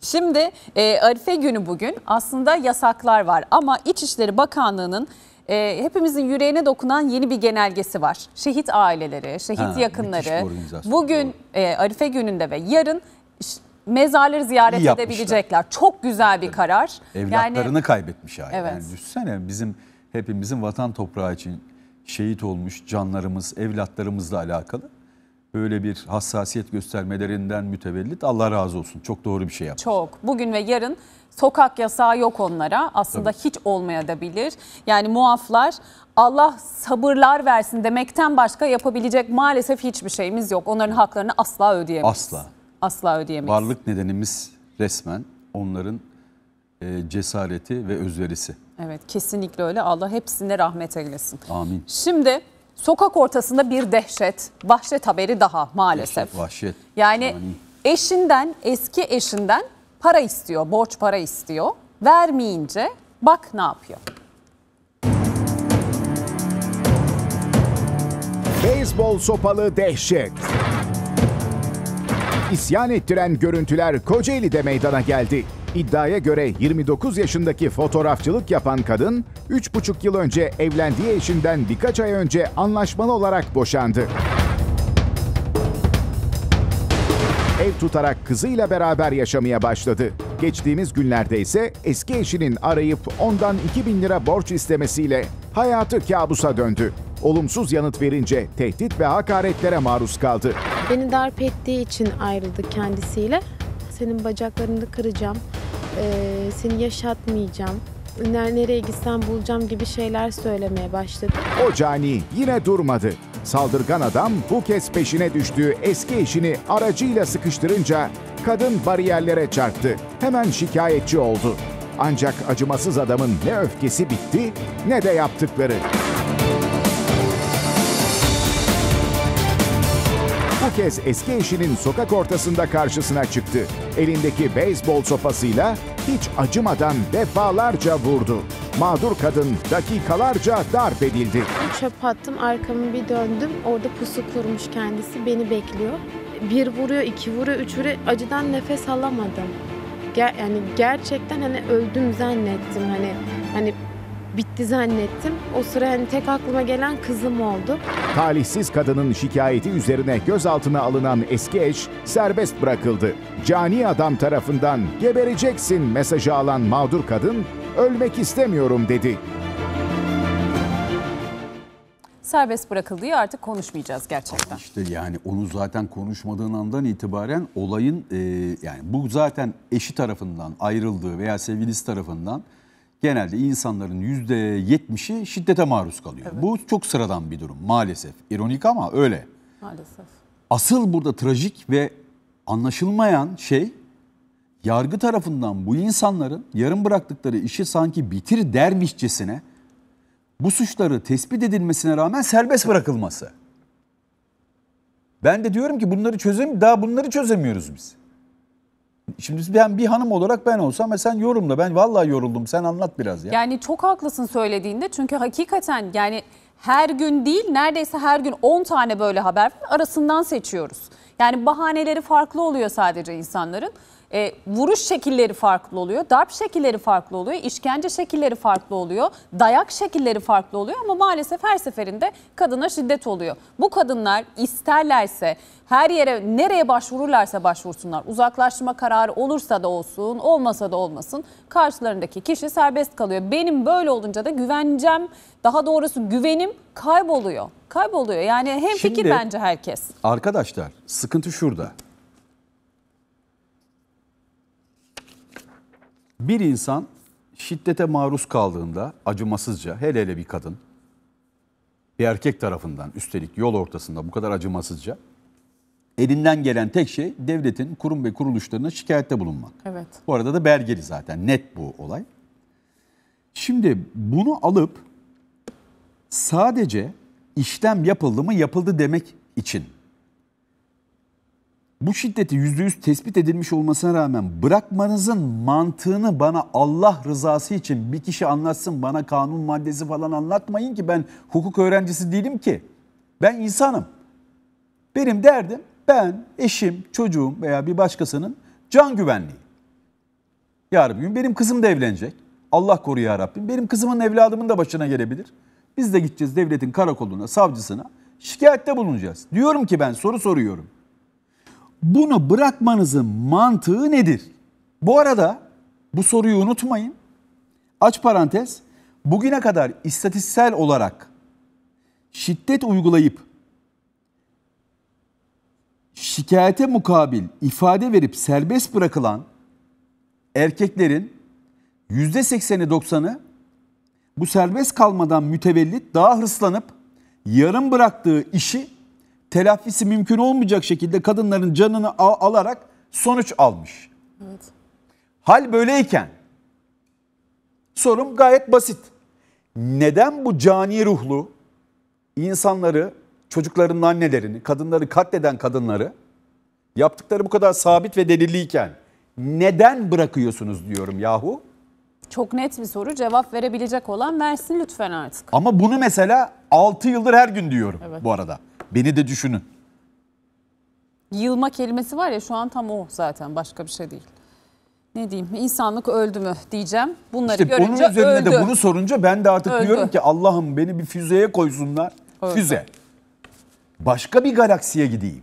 Şimdi e, Arife günü bugün, aslında yasaklar var ama İçişleri Bakanlığı'nın e, hepimizin yüreğine dokunan yeni bir genelgesi var. Şehit aileleri, şehit Ha, yakınları bugün e, Arife gününde ve yarın mezarları ziyaret İyi yapmışlar. edebilecekler. Çok güzel bir karar. Evlatlarını yani, kaybetmiş aile. Evet. Yani düşünsene, bizim hepimizin vatan toprağı için şehit olmuş canlarımız, evlatlarımızla alakalı böyle bir hassasiyet göstermelerinden mütevellit Allah razı olsun. Çok doğru bir şey yapmış. Çok. Bugün ve yarın sokak yasağı yok onlara. Aslında Tabii. hiç olmayabilir. Yani muaflar Allah sabırlar versin demekten başka yapabilecek maalesef hiçbir şeyimiz yok. Onların haklarını asla ödeyemeyiz. Asla. Asla ödeyemeyiz. Varlık nedenimiz resmen onların e, cesareti ve özverisi. Evet, kesinlikle öyle. Allah hepsine rahmet eylesin. Amin. Şimdi sokak ortasında bir dehşet, vahşet haberi daha maalesef. Dehşet, vahşet. Yani Ani. eşinden, eski eşinden para istiyor, borç para istiyor. Vermeyince bak ne yapıyor. Beyzbol sopalı dehşet. İsyan ettiren görüntüler Kocaeli'de meydana geldi. İddiaya göre yirmi dokuz yaşındaki fotoğrafçılık yapan kadın, üç buçuk yıl önce evlendiği eşinden birkaç ay önce anlaşmalı olarak boşandı. Ev tutarak kızıyla beraber yaşamaya başladı. Geçtiğimiz günlerde ise eski eşinin arayıp ondan iki bin lira borç istemesiyle hayatı kabusa döndü. Olumsuz yanıt verince tehdit ve hakaretlere maruz kaldı. Beni darp ettiği için ayrıldık kendisiyle. Senin bacaklarını kıracağım, ee, seni yaşatmayacağım, nereye gitsem bulacağım gibi şeyler söylemeye başladı. O cani yine durmadı. Saldırgan adam bu kez peşine düştüğü eski eşini aracıyla sıkıştırınca kadın bariyerlere çarptı. Hemen şikayetçi oldu. Ancak acımasız adamın ne öfkesi bitti ne de yaptıkları. Bu kez eski eşinin sokak ortasında karşısına çıktı. Elindeki beyzbol sopasıyla hiç acımadan defalarca vurdu. Mağdur kadın dakikalarca darp edildi. Çöp attım, arkamı bir döndüm. Orada pusu kurmuş kendisi, beni bekliyor. Bir vuruyor, iki vuruyor, üç vuruyor. Acıdan nefes alamadım. Ger yani gerçekten hani öldüm zannettim. Hani hani bitti zannettim. O sıra hani tek aklıma gelen kızım oldu. Talihsiz kadının şikayeti üzerine gözaltına alınan eski eş serbest bırakıldı. Cani adam tarafından gebereceksin mesajı alan mağdur kadın, ölmek istemiyorum dedi. Serbest bırakıldığı artık konuşmayacağız gerçekten. İşte yani onu zaten konuşmadığın andan itibaren olayın e, yani bu zaten eşi tarafından ayrıldığı veya sevgilisi tarafından genelde insanların yüzde yetmişi şiddete maruz kalıyor. Evet. Bu çok sıradan bir durum maalesef. İronik ama öyle. Maalesef. Asıl burada trajik ve anlaşılmayan şey, yargı tarafından bu insanların yarım bıraktıkları işi sanki bitir dermişçesine bu suçları tespit edilmesine rağmen serbest bırakılması. Ben de diyorum ki bunları çözem daha bunları çözemiyoruz biz. Şimdi ben bir hanım olarak ben olsam mesela yorumla, ben vallahi yoruldum, sen anlat biraz ya. Yani çok haklısın söylediğinde, çünkü hakikaten yani her gün değil neredeyse her gün on tane böyle haber arasından seçiyoruz. Yani bahaneleri farklı oluyor sadece insanların. E, vuruş şekilleri farklı oluyor, darp şekilleri farklı oluyor, işkence şekilleri farklı oluyor, dayak şekilleri farklı oluyor ama maalesef her seferinde kadına şiddet oluyor. Bu kadınlar isterlerse her yere, nereye başvururlarsa başvursunlar, uzaklaştırma kararı olursa da olsun, olmasa da olmasın, karşılarındaki kişi serbest kalıyor. Benim böyle olunca da güvencem, daha doğrusu güvenim kayboluyor. Kayboluyor yani, hemfikir Şimdi, bence herkes. Arkadaşlar sıkıntı şurada. Bir insan şiddete maruz kaldığında acımasızca, hele hele bir kadın, bir erkek tarafından üstelik yol ortasında bu kadar acımasızca, elinden gelen tek şey devletin kurum ve kuruluşlarına şikayette bulunmak. Evet. Bu arada da belgeli zaten, net bu olay. Şimdi bunu alıp sadece işlem yapıldı mı yapıldı demek için bu şiddeti yüzde yüz tespit edilmiş olmasına rağmen bırakmanızın mantığını bana Allah rızası için bir kişi anlatsın, bana kanun maddesi falan anlatmayın ki, ben hukuk öğrencisi değilim ki. Ben insanım. Benim derdim ben, eşim, çocuğum veya bir başkasının can güvenliği. Yarın bir gün benim kızım da evlenecek. Allah koru ya Rabbim. Benim kızımın evladımın da başına gelebilir. Biz de gideceğiz devletin karakoluna, savcısına. Şikayette bulunacağız. Diyorum ki ben soru soruyorum. Bunu bırakmanızın mantığı nedir? Bu arada bu soruyu unutmayın. Aç parantez. Bugüne kadar istatistiksel olarak şiddet uygulayıp şikayete mukabil ifade verip serbest bırakılan erkeklerin yüzde sekseni doksanı bu serbest kalmadan mütevellit daha hırslanıp yarım bıraktığı işi telafisi mümkün olmayacak şekilde kadınların canını al- alarak sonuç almış. Evet. Hal böyleyken sorum gayet basit. Neden bu cani ruhlu insanları, çocuklarının annelerini, kadınları katleden kadınları yaptıkları bu kadar sabit ve delilliyken neden bırakıyorsunuz diyorum yahu? Çok net bir soru. Cevap verebilecek olan versin lütfen artık. Ama bunu mesela altı yıldır her gün diyorum Evet. bu arada. Beni de düşünün. Yılma kelimesi var ya, şu an tam o zaten, başka bir şey değil. Ne diyeyim, insanlık öldü mü diyeceğim. Bunları İşte görünce onun üzerine öldü. de bunu sorunca ben de artık Öldü. diyorum ki Allah'ım beni bir füzeye koysunlar. Öldü. Füze. Başka bir galaksiye gideyim.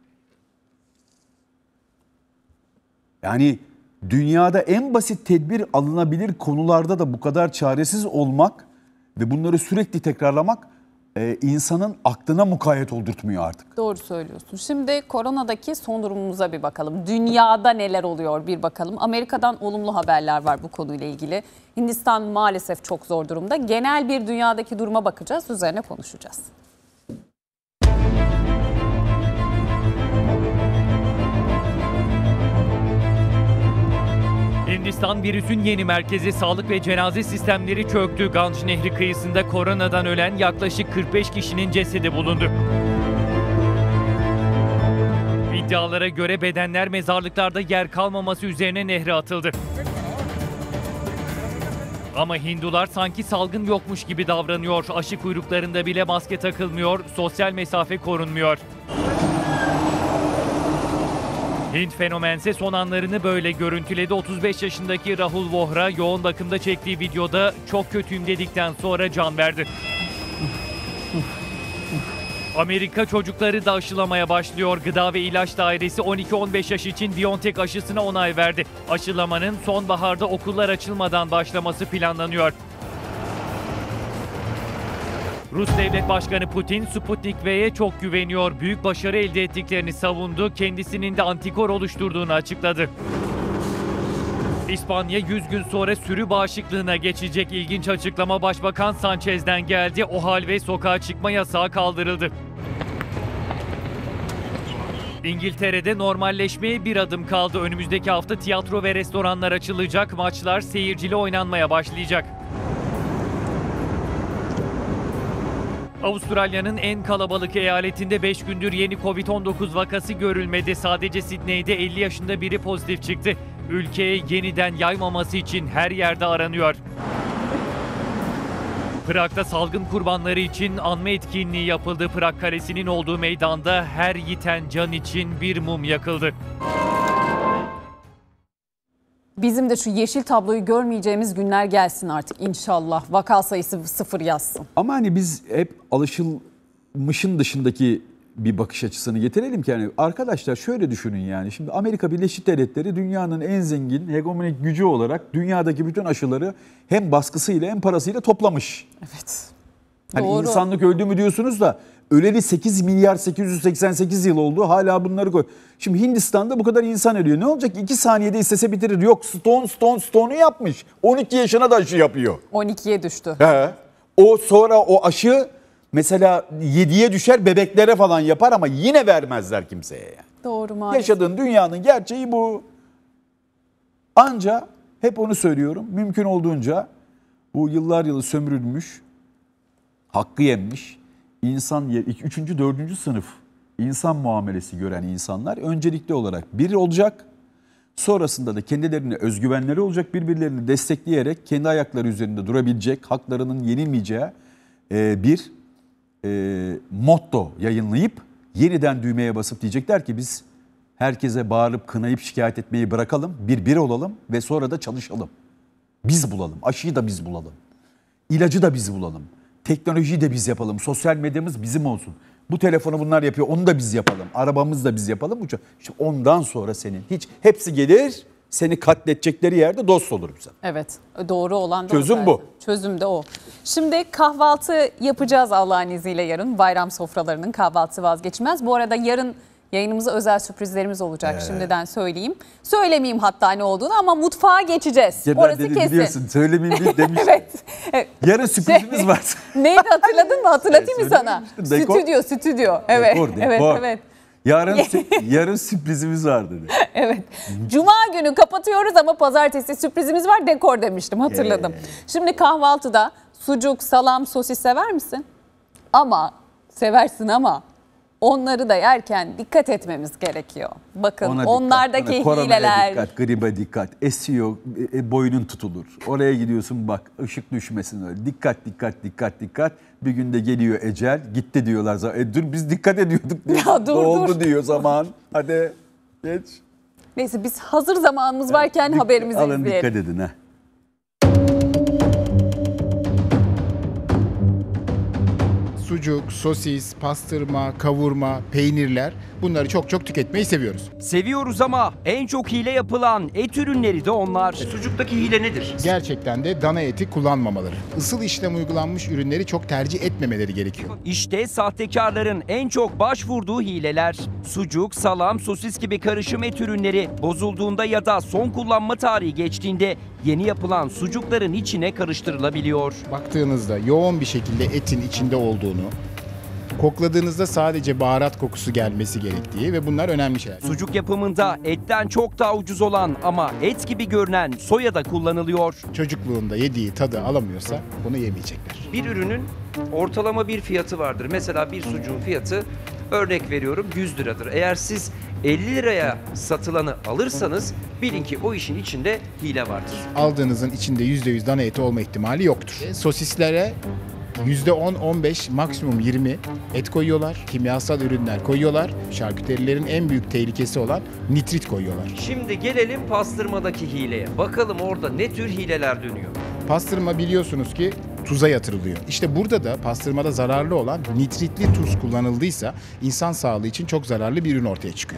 Yani dünyada en basit tedbir alınabilir konularda da bu kadar çaresiz olmak ve bunları sürekli tekrarlamak e, insanın aklına mukayyet oldurtmuyor artık. Doğru söylüyorsun. Şimdi koronadaki son durumumuza bir bakalım. Dünyada neler oluyor bir bakalım. Amerika'dan olumlu haberler var bu konuyla ilgili. Hindistan maalesef çok zor durumda. Genel bir dünyadaki duruma bakacağız, üzerine konuşacağız. Hindistan virüsün yeni merkezi, sağlık ve cenaze sistemleri çöktü. Ganj Nehri kıyısında koronadan ölen yaklaşık kırk beş kişinin cesedi bulundu. İddialara göre bedenler mezarlıklarda yer kalmaması üzerine nehre atıldı. Ama Hindular sanki salgın yokmuş gibi davranıyor. Aşı kuyruklarında bile maske takılmıyor, sosyal mesafe korunmuyor. Hint fenomense son anlarını böyle görüntüledi. otuz beş yaşındaki Rahul Vohra yoğun bakımda çektiği videoda çok kötüyüm dedikten sonra can verdi. Amerika çocukları da aşılamaya başlıyor. Gıda ve İlaç Dairesi on iki on beş yaş için BioNTech aşısına onay verdi. Aşılamanın sonbaharda okullar açılmadan başlaması planlanıyor. Rus Devlet Başkanı Putin, Sputnik V'ye çok güveniyor. Büyük başarı elde ettiklerini savundu. Kendisinin de antikor oluşturduğunu açıkladı. İspanya yüz gün sonra sürü bağışıklığına geçecek. İlginç açıklama Başbakan Sanchez'den geldi. OHAL ve sokağa çıkma yasağı kaldırıldı. İngiltere'de normalleşmeye bir adım kaldı. Önümüzdeki hafta tiyatro ve restoranlar açılacak. Maçlar seyircili oynanmaya başlayacak. Avustralya'nın en kalabalık eyaletinde beş gündür yeni Covid on dokuz vakası görülmedi. Sadece Sydney'de elli yaşında biri pozitif çıktı. Ülkeye yeniden yaymaması için her yerde aranıyor. Prag'da salgın kurbanları için anma etkinliği yapıldı. Prag Kalesi'nin olduğu meydanda her yiten can için bir mum yakıldı. Bizim de şu yeşil tabloyu görmeyeceğimiz günler gelsin artık inşallah. Vaka sayısı sıfır yazsın. Ama hani biz hep alışılmışın dışındaki bir bakış açısını getirelim ki yani arkadaşlar şöyle düşünün yani şimdi Amerika Birleşik Devletleri dünyanın en zengin hegemonik gücü olarak dünyadaki bütün aşıları hem baskısıyla hem parasıyla toplamış. Evet. Hani Doğru. insanlık öldü mü diyorsunuz da öleli sekiz milyar sekiz yüz seksen sekiz yıl oldu hala bunları koy. Şimdi Hindistan'da bu kadar insan ölüyor. Ne olacak? iki saniyede istese bitirir. Yok Stone Stone Stone'u yapmış. on iki yaşına da aşı yapıyor. on ikiye düştü. He. O sonra o aşı mesela yediye düşer bebeklere falan yapar ama yine vermezler kimseye yani. Doğru maalesef. Yaşadığın dünyanın gerçeği bu. Anca hep onu söylüyorum. Mümkün olduğunca bu yıllar yılı sömürülmüş, hakkı yenmiş, insan, üçüncü, dördüncü sınıf insan muamelesi gören insanlar öncelikli olarak bir olacak. Sonrasında da kendilerine özgüvenleri olacak, birbirlerini destekleyerek kendi ayakları üzerinde durabilecek, haklarının yenilmeyeceği bir motto yayınlayıp yeniden düğmeye basıp diyecekler ki biz Herkese bağırıp kınayıp şikayet etmeyi bırakalım. Bir bir olalım ve sonra da çalışalım. Biz bulalım. Aşıyı da biz bulalım. İlacı da biz bulalım. Teknolojiyi de biz yapalım. Sosyal medyamız bizim olsun. Bu telefonu bunlar yapıyor. Onu da biz yapalım. Arabamızı da biz yapalım. İşte ondan sonra senin hiç hepsi gelir. Seni katledecekleri yerde dost olur bize. Evet, doğru olan da çözüm o bu. Çözüm de o. Şimdi kahvaltı yapacağız Allah'ın izniyle yarın. Bayram sofralarının kahvaltısı vazgeçilmez. Bu arada yarın yayınımıza özel sürprizlerimiz olacak. Ee. Şimdiden söyleyeyim. Söylemeyeyim hatta ne olduğunu ama mutfağa geçeceğiz. Ya orası dedi, kesin. Biliyorsun söylemeyeyim değil demiştim. Evet. evet. Yarın sürprizimiz şey, var. Neydi hatırladın mı? Hatırlatayım mı sana? Dekor. Stüdyo, stüdyo. Evet, Dekor, dekor. evet, evet. Yarın yarın sürprizimiz var dedi. Evet. Cuma günü kapatıyoruz ama pazartesi sürprizimiz var. Dekor demiştim, hatırladım. Ee. Şimdi kahvaltıda sucuk, salam, sosis sever misin? Ama seversin ama onları da yerken dikkat etmemiz gerekiyor. Bakın ona onlardaki dikkat, ona hileler. Dikkat, gribe dikkat. Esiyor, e, boynun tutulur. Oraya gidiyorsun bak ışık düşmesin öyle. Dikkat, dikkat, dikkat, dikkat. Bir günde geliyor ecel. Gitti diyorlar. E, dur biz dikkat ediyorduk diyor. Ya, dur, Oldu dur. diyor zaman. Hadi geç. Neyse biz hazır zamanımız varken evet, haberimizi alın, izleyelim. Alın dikkat edin ha. Sucuk, sosis, pastırma, kavurma, peynirler bunları çok çok tüketmeyi seviyoruz. Seviyoruz ama en çok hile yapılan et ürünleri de onlar. E, sucuktaki hile nedir? Gerçekten de dana eti kullanmamaları. Isıl işlem uygulanmış ürünleri çok tercih etmemeleri gerekiyor. İşte sahtekarların en çok başvurduğu hileler. Sucuk, salam, sosis gibi karışım et ürünleri bozulduğunda ya da son kullanma tarihi geçtiğinde yeni yapılan sucukların içine karıştırılabiliyor. Baktığınızda yoğun bir şekilde etin içinde olduğunu, kokladığınızda sadece baharat kokusu gelmesi gerektiği ve bunlar önemli şeyler. Sucuk yapımında etten çok daha ucuz olan ama et gibi görünen soya da kullanılıyor. Çocukluğunda yediği tadı alamıyorsa bunu yemeyecekler. Bir ürünün ortalama bir fiyatı vardır. Mesela bir sucuğun fiyatı örnek veriyorum yüz liradır. Eğer siz elli liraya satılanı alırsanız bilin ki o işin içinde hile vardır. Aldığınızın içinde yüzde yüz dana eti olma ihtimali yoktur. Sosislere yüzde on on beş maksimum yirmi et koyuyorlar. Kimyasal ürünler koyuyorlar. Şarküterilerin en büyük tehlikesi olan nitrit koyuyorlar. Şimdi gelelim pastırmadaki hileye. Bakalım orada ne tür hileler dönüyor. Pastırma biliyorsunuz ki tuza yatırılıyor. İşte burada da pastırmada zararlı olan nitritli tuz kullanıldıysa insan sağlığı için çok zararlı bir ürün ortaya çıkıyor.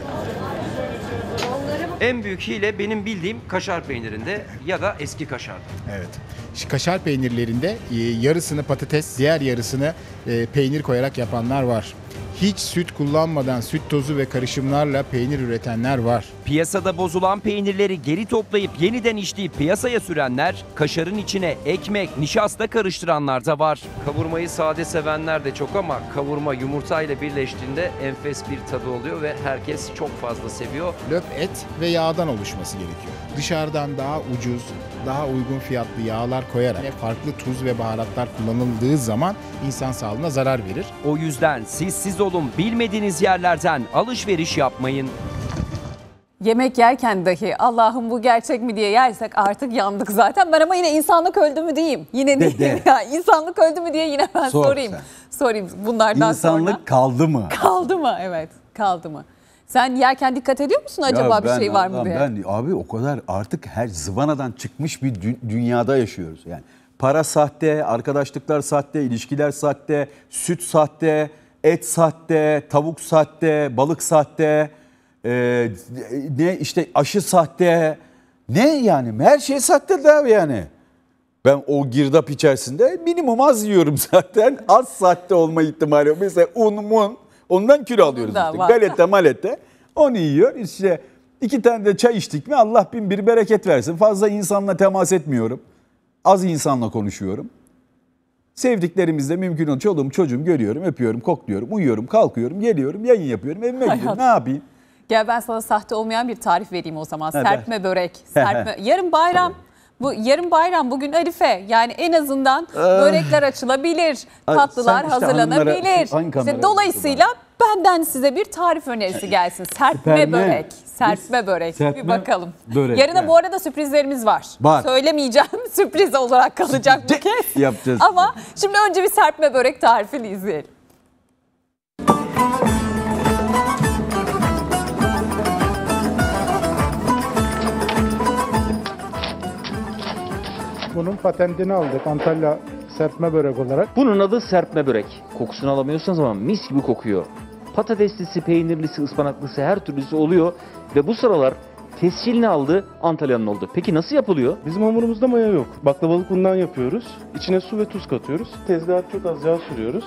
En büyük hile benim bildiğim kaşar peynirinde ya da eski kaşarda. Evet. Kaşar peynirlerinde yarısını patates, diğer yarısını peynir koyarak yapanlar var. Hiç süt kullanmadan süt tozu ve karışımlarla peynir üretenler var. Piyasada bozulan peynirleri geri toplayıp yeniden işleyip piyasaya sürenler, kaşarın içine ekmek, nişasta karıştıranlar da var. Kavurmayı sade sevenler de çok ama kavurma yumurtayla birleştiğinde enfes bir tadı oluyor ve herkes çok fazla seviyor. Löp et ve yağdan oluşması gerekiyor. Dışarıdan daha ucuz, daha uygun fiyatlı yağlar koyarak farklı tuz ve baharatlar kullanıldığı zaman insan sağlığına zarar verir. O yüzden siz siz olun, bilmediğiniz yerlerden alışveriş yapmayın. Yemek yerken dahi Allah'ım bu gerçek mi diye yersek artık yandık zaten. Ben ama yine insanlık öldü mü diyeyim. Yine de, diyeyim ya. İnsanlık öldü mü diye yine ben Sor sorayım. sen. Sorayım bunlardan İnsanlık sonra. İnsanlık kaldı mı? Kaldı mı? Evet, kaldı mı? Sen yerken dikkat ediyor musun acaba ya bir ben, şey var mı diye? Ben abi o kadar artık her zıvanadan çıkmış bir dü- dünyada yaşıyoruz. Yani para sahte, arkadaşlıklar sahte, ilişkiler sahte, süt sahte, et sahte, tavuk sahte, balık sahte, e, ne işte aşı sahte. Ne yani? Her şey sahte de abi yani. Ben o girdap içerisinde minimum az yiyorum zaten. Az sahte olma ihtimali. Mesela un, mun. Ondan kilo alıyoruz işte. Var. Galete malete. Onu yiyor. İşte iki tane de çay içtik mi Allah bin bir bereket versin. Fazla insanla temas etmiyorum. Az insanla konuşuyorum. Sevdiklerimizle mümkün olan çoluğum çocuğum görüyorum, öpüyorum, kokluyorum, uyuyorum, kalkıyorum, geliyorum, yayın yapıyorum, evime gidiyorum. Ne yapayım? Gel ben sana sahte olmayan bir tarif vereyim o zaman. He, serpme börek. Serpme. Yarın bayram. Bu yarın bayram, bugün Arife. Yani en azından börekler açılabilir, tatlılar işte hazırlanabilir. Hanımlara, işte dolayısıyla benden size bir tarif önerisi gelsin. Serpme Serpme. börek. Serpme börek. Serpme bir bakalım. Börek. Yarına yani. Bu arada sürprizlerimiz var. Var. Söylemeyeceğim. Sürpriz olarak kalacak bu kez. Yapacağız. Ama şimdi önce bir serpme börek tarifini izleyelim. bunun patentini aldık Antalya serpme börek olarak. Bunun adı serpme börek. Kokusunu alamıyorsanız ama mis gibi kokuyor. Patateslisi, peynirlisi, ıspanaklısı her türlüsü oluyor ve bu sıralar tescilini aldı, Antalya'nın oldu. Peki nasıl yapılıyor? Bizim hamurumuzda maya yok. Baklavalık undan yapıyoruz. İçine su ve tuz katıyoruz. Tezgaha çok az yağ sürüyoruz.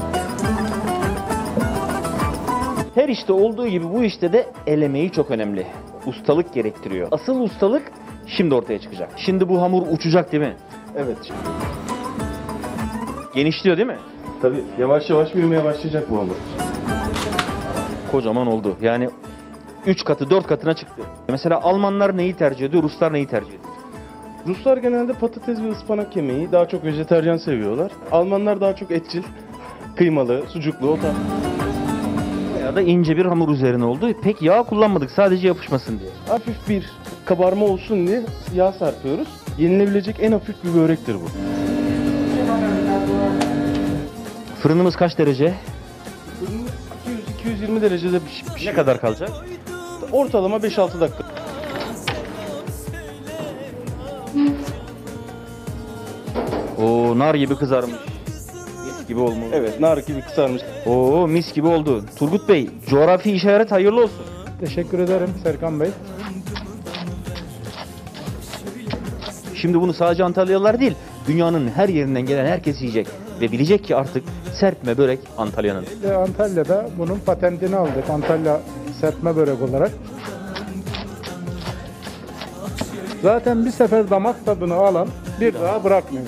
Her işte olduğu gibi bu işte de el emeği çok önemli. Ustalık gerektiriyor. Asıl ustalık şimdi ortaya çıkacak. Şimdi bu hamur uçacak değil mi? Evet. Genişliyor değil mi? Tabii yavaş yavaş büyümeye başlayacak bu hamur. Kocaman oldu. Yani üç katı, dört katına çıktı. Mesela Almanlar neyi tercih ediyor, Ruslar neyi tercih ediyor? Ruslar genelde patates ve ıspanak yemeği daha çok vejetaryen seviyorlar. Almanlar daha çok etçil, kıymalı, sucuklu o tarz. Ya da ince bir hamur üzerine oldu. Pek yağ kullanmadık sadece yapışmasın diye. Hafif bir kabarma olsun diye yağ serpiyoruz. Yenilebilecek en hafif bir börektir bu. Fırınımız kaç derece? iki yüz iki yüz yirmi derecede pişiyor. Ne kadar kalacak? Ortalama beş altı dakika. Oo, nar gibi kızarmış. Mis gibi olmuş. Evet, nar gibi kızarmış. Oo, mis gibi oldu. Turgut Bey, coğrafi işaret hayırlı olsun. Teşekkür ederim Serkan Bey. Şimdi bunu sadece Antalyalılar değil, dünyanın her yerinden gelen herkes yiyecek. Ve bilecek ki artık serpme börek Antalya'nın. Ve Antalya'da bunun patentini aldık Antalya serpme börek olarak. Zaten bir sefer damak tadını alan bir daha bırakmıyor.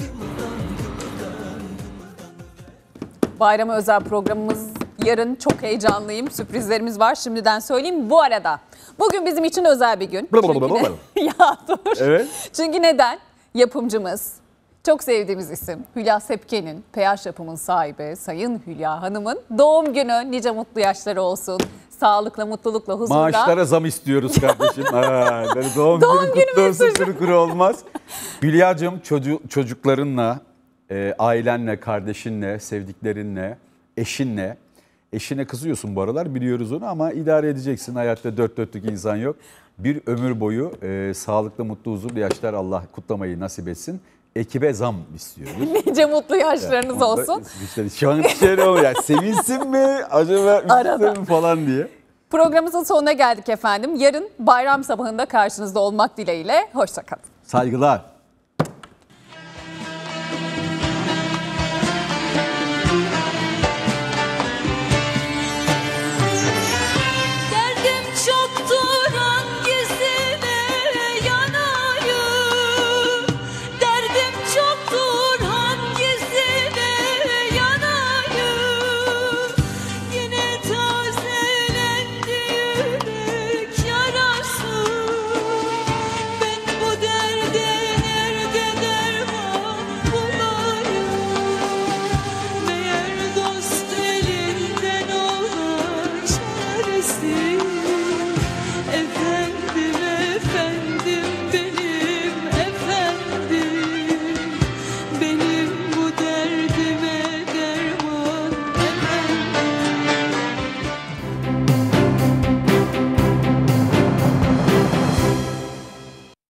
Bayrama özel programımız yarın, çok heyecanlıyım. Sürprizlerimiz var. Şimdiden söyleyeyim. Bu arada bugün bizim için özel bir gün. Çünkü ne... ya dur. Evet. Çünkü neden? Yapımcımız, çok sevdiğimiz isim Hülya Sepke'nin, P H yapımın sahibi Sayın Hülya Hanım'ın doğum günü. Nice mutlu yaşları olsun. Sağlıkla, mutlulukla, huzurla. Maaşlara zam istiyoruz kardeşim. Ha, böyle doğum, Doğum günü günü kutlu olsun, mesajı. kuru kuru olmaz. Hülya'cığım çocu çocuklarınla, e, ailenle, kardeşinle, sevdiklerinle, eşinle. Eşine kızıyorsun bu aralar, biliyoruz onu ama idare edeceksin. Hayatta dört dörtlük insan yok. Bir ömür boyu e, sağlıklı, mutlu, huzurlu yaşlar Allah kutlamayı nasip etsin. Ekibe zam istiyoruz. Nice mutlu yaşlarınız Yani olsun. Işte şu an şey oluyor yani, sevinsin mi acaba üzülsün mü falan diye. Programımızın sonuna geldik efendim. Yarın bayram sabahında karşınızda olmak dileğiyle. Hoşça kalın. Saygılar.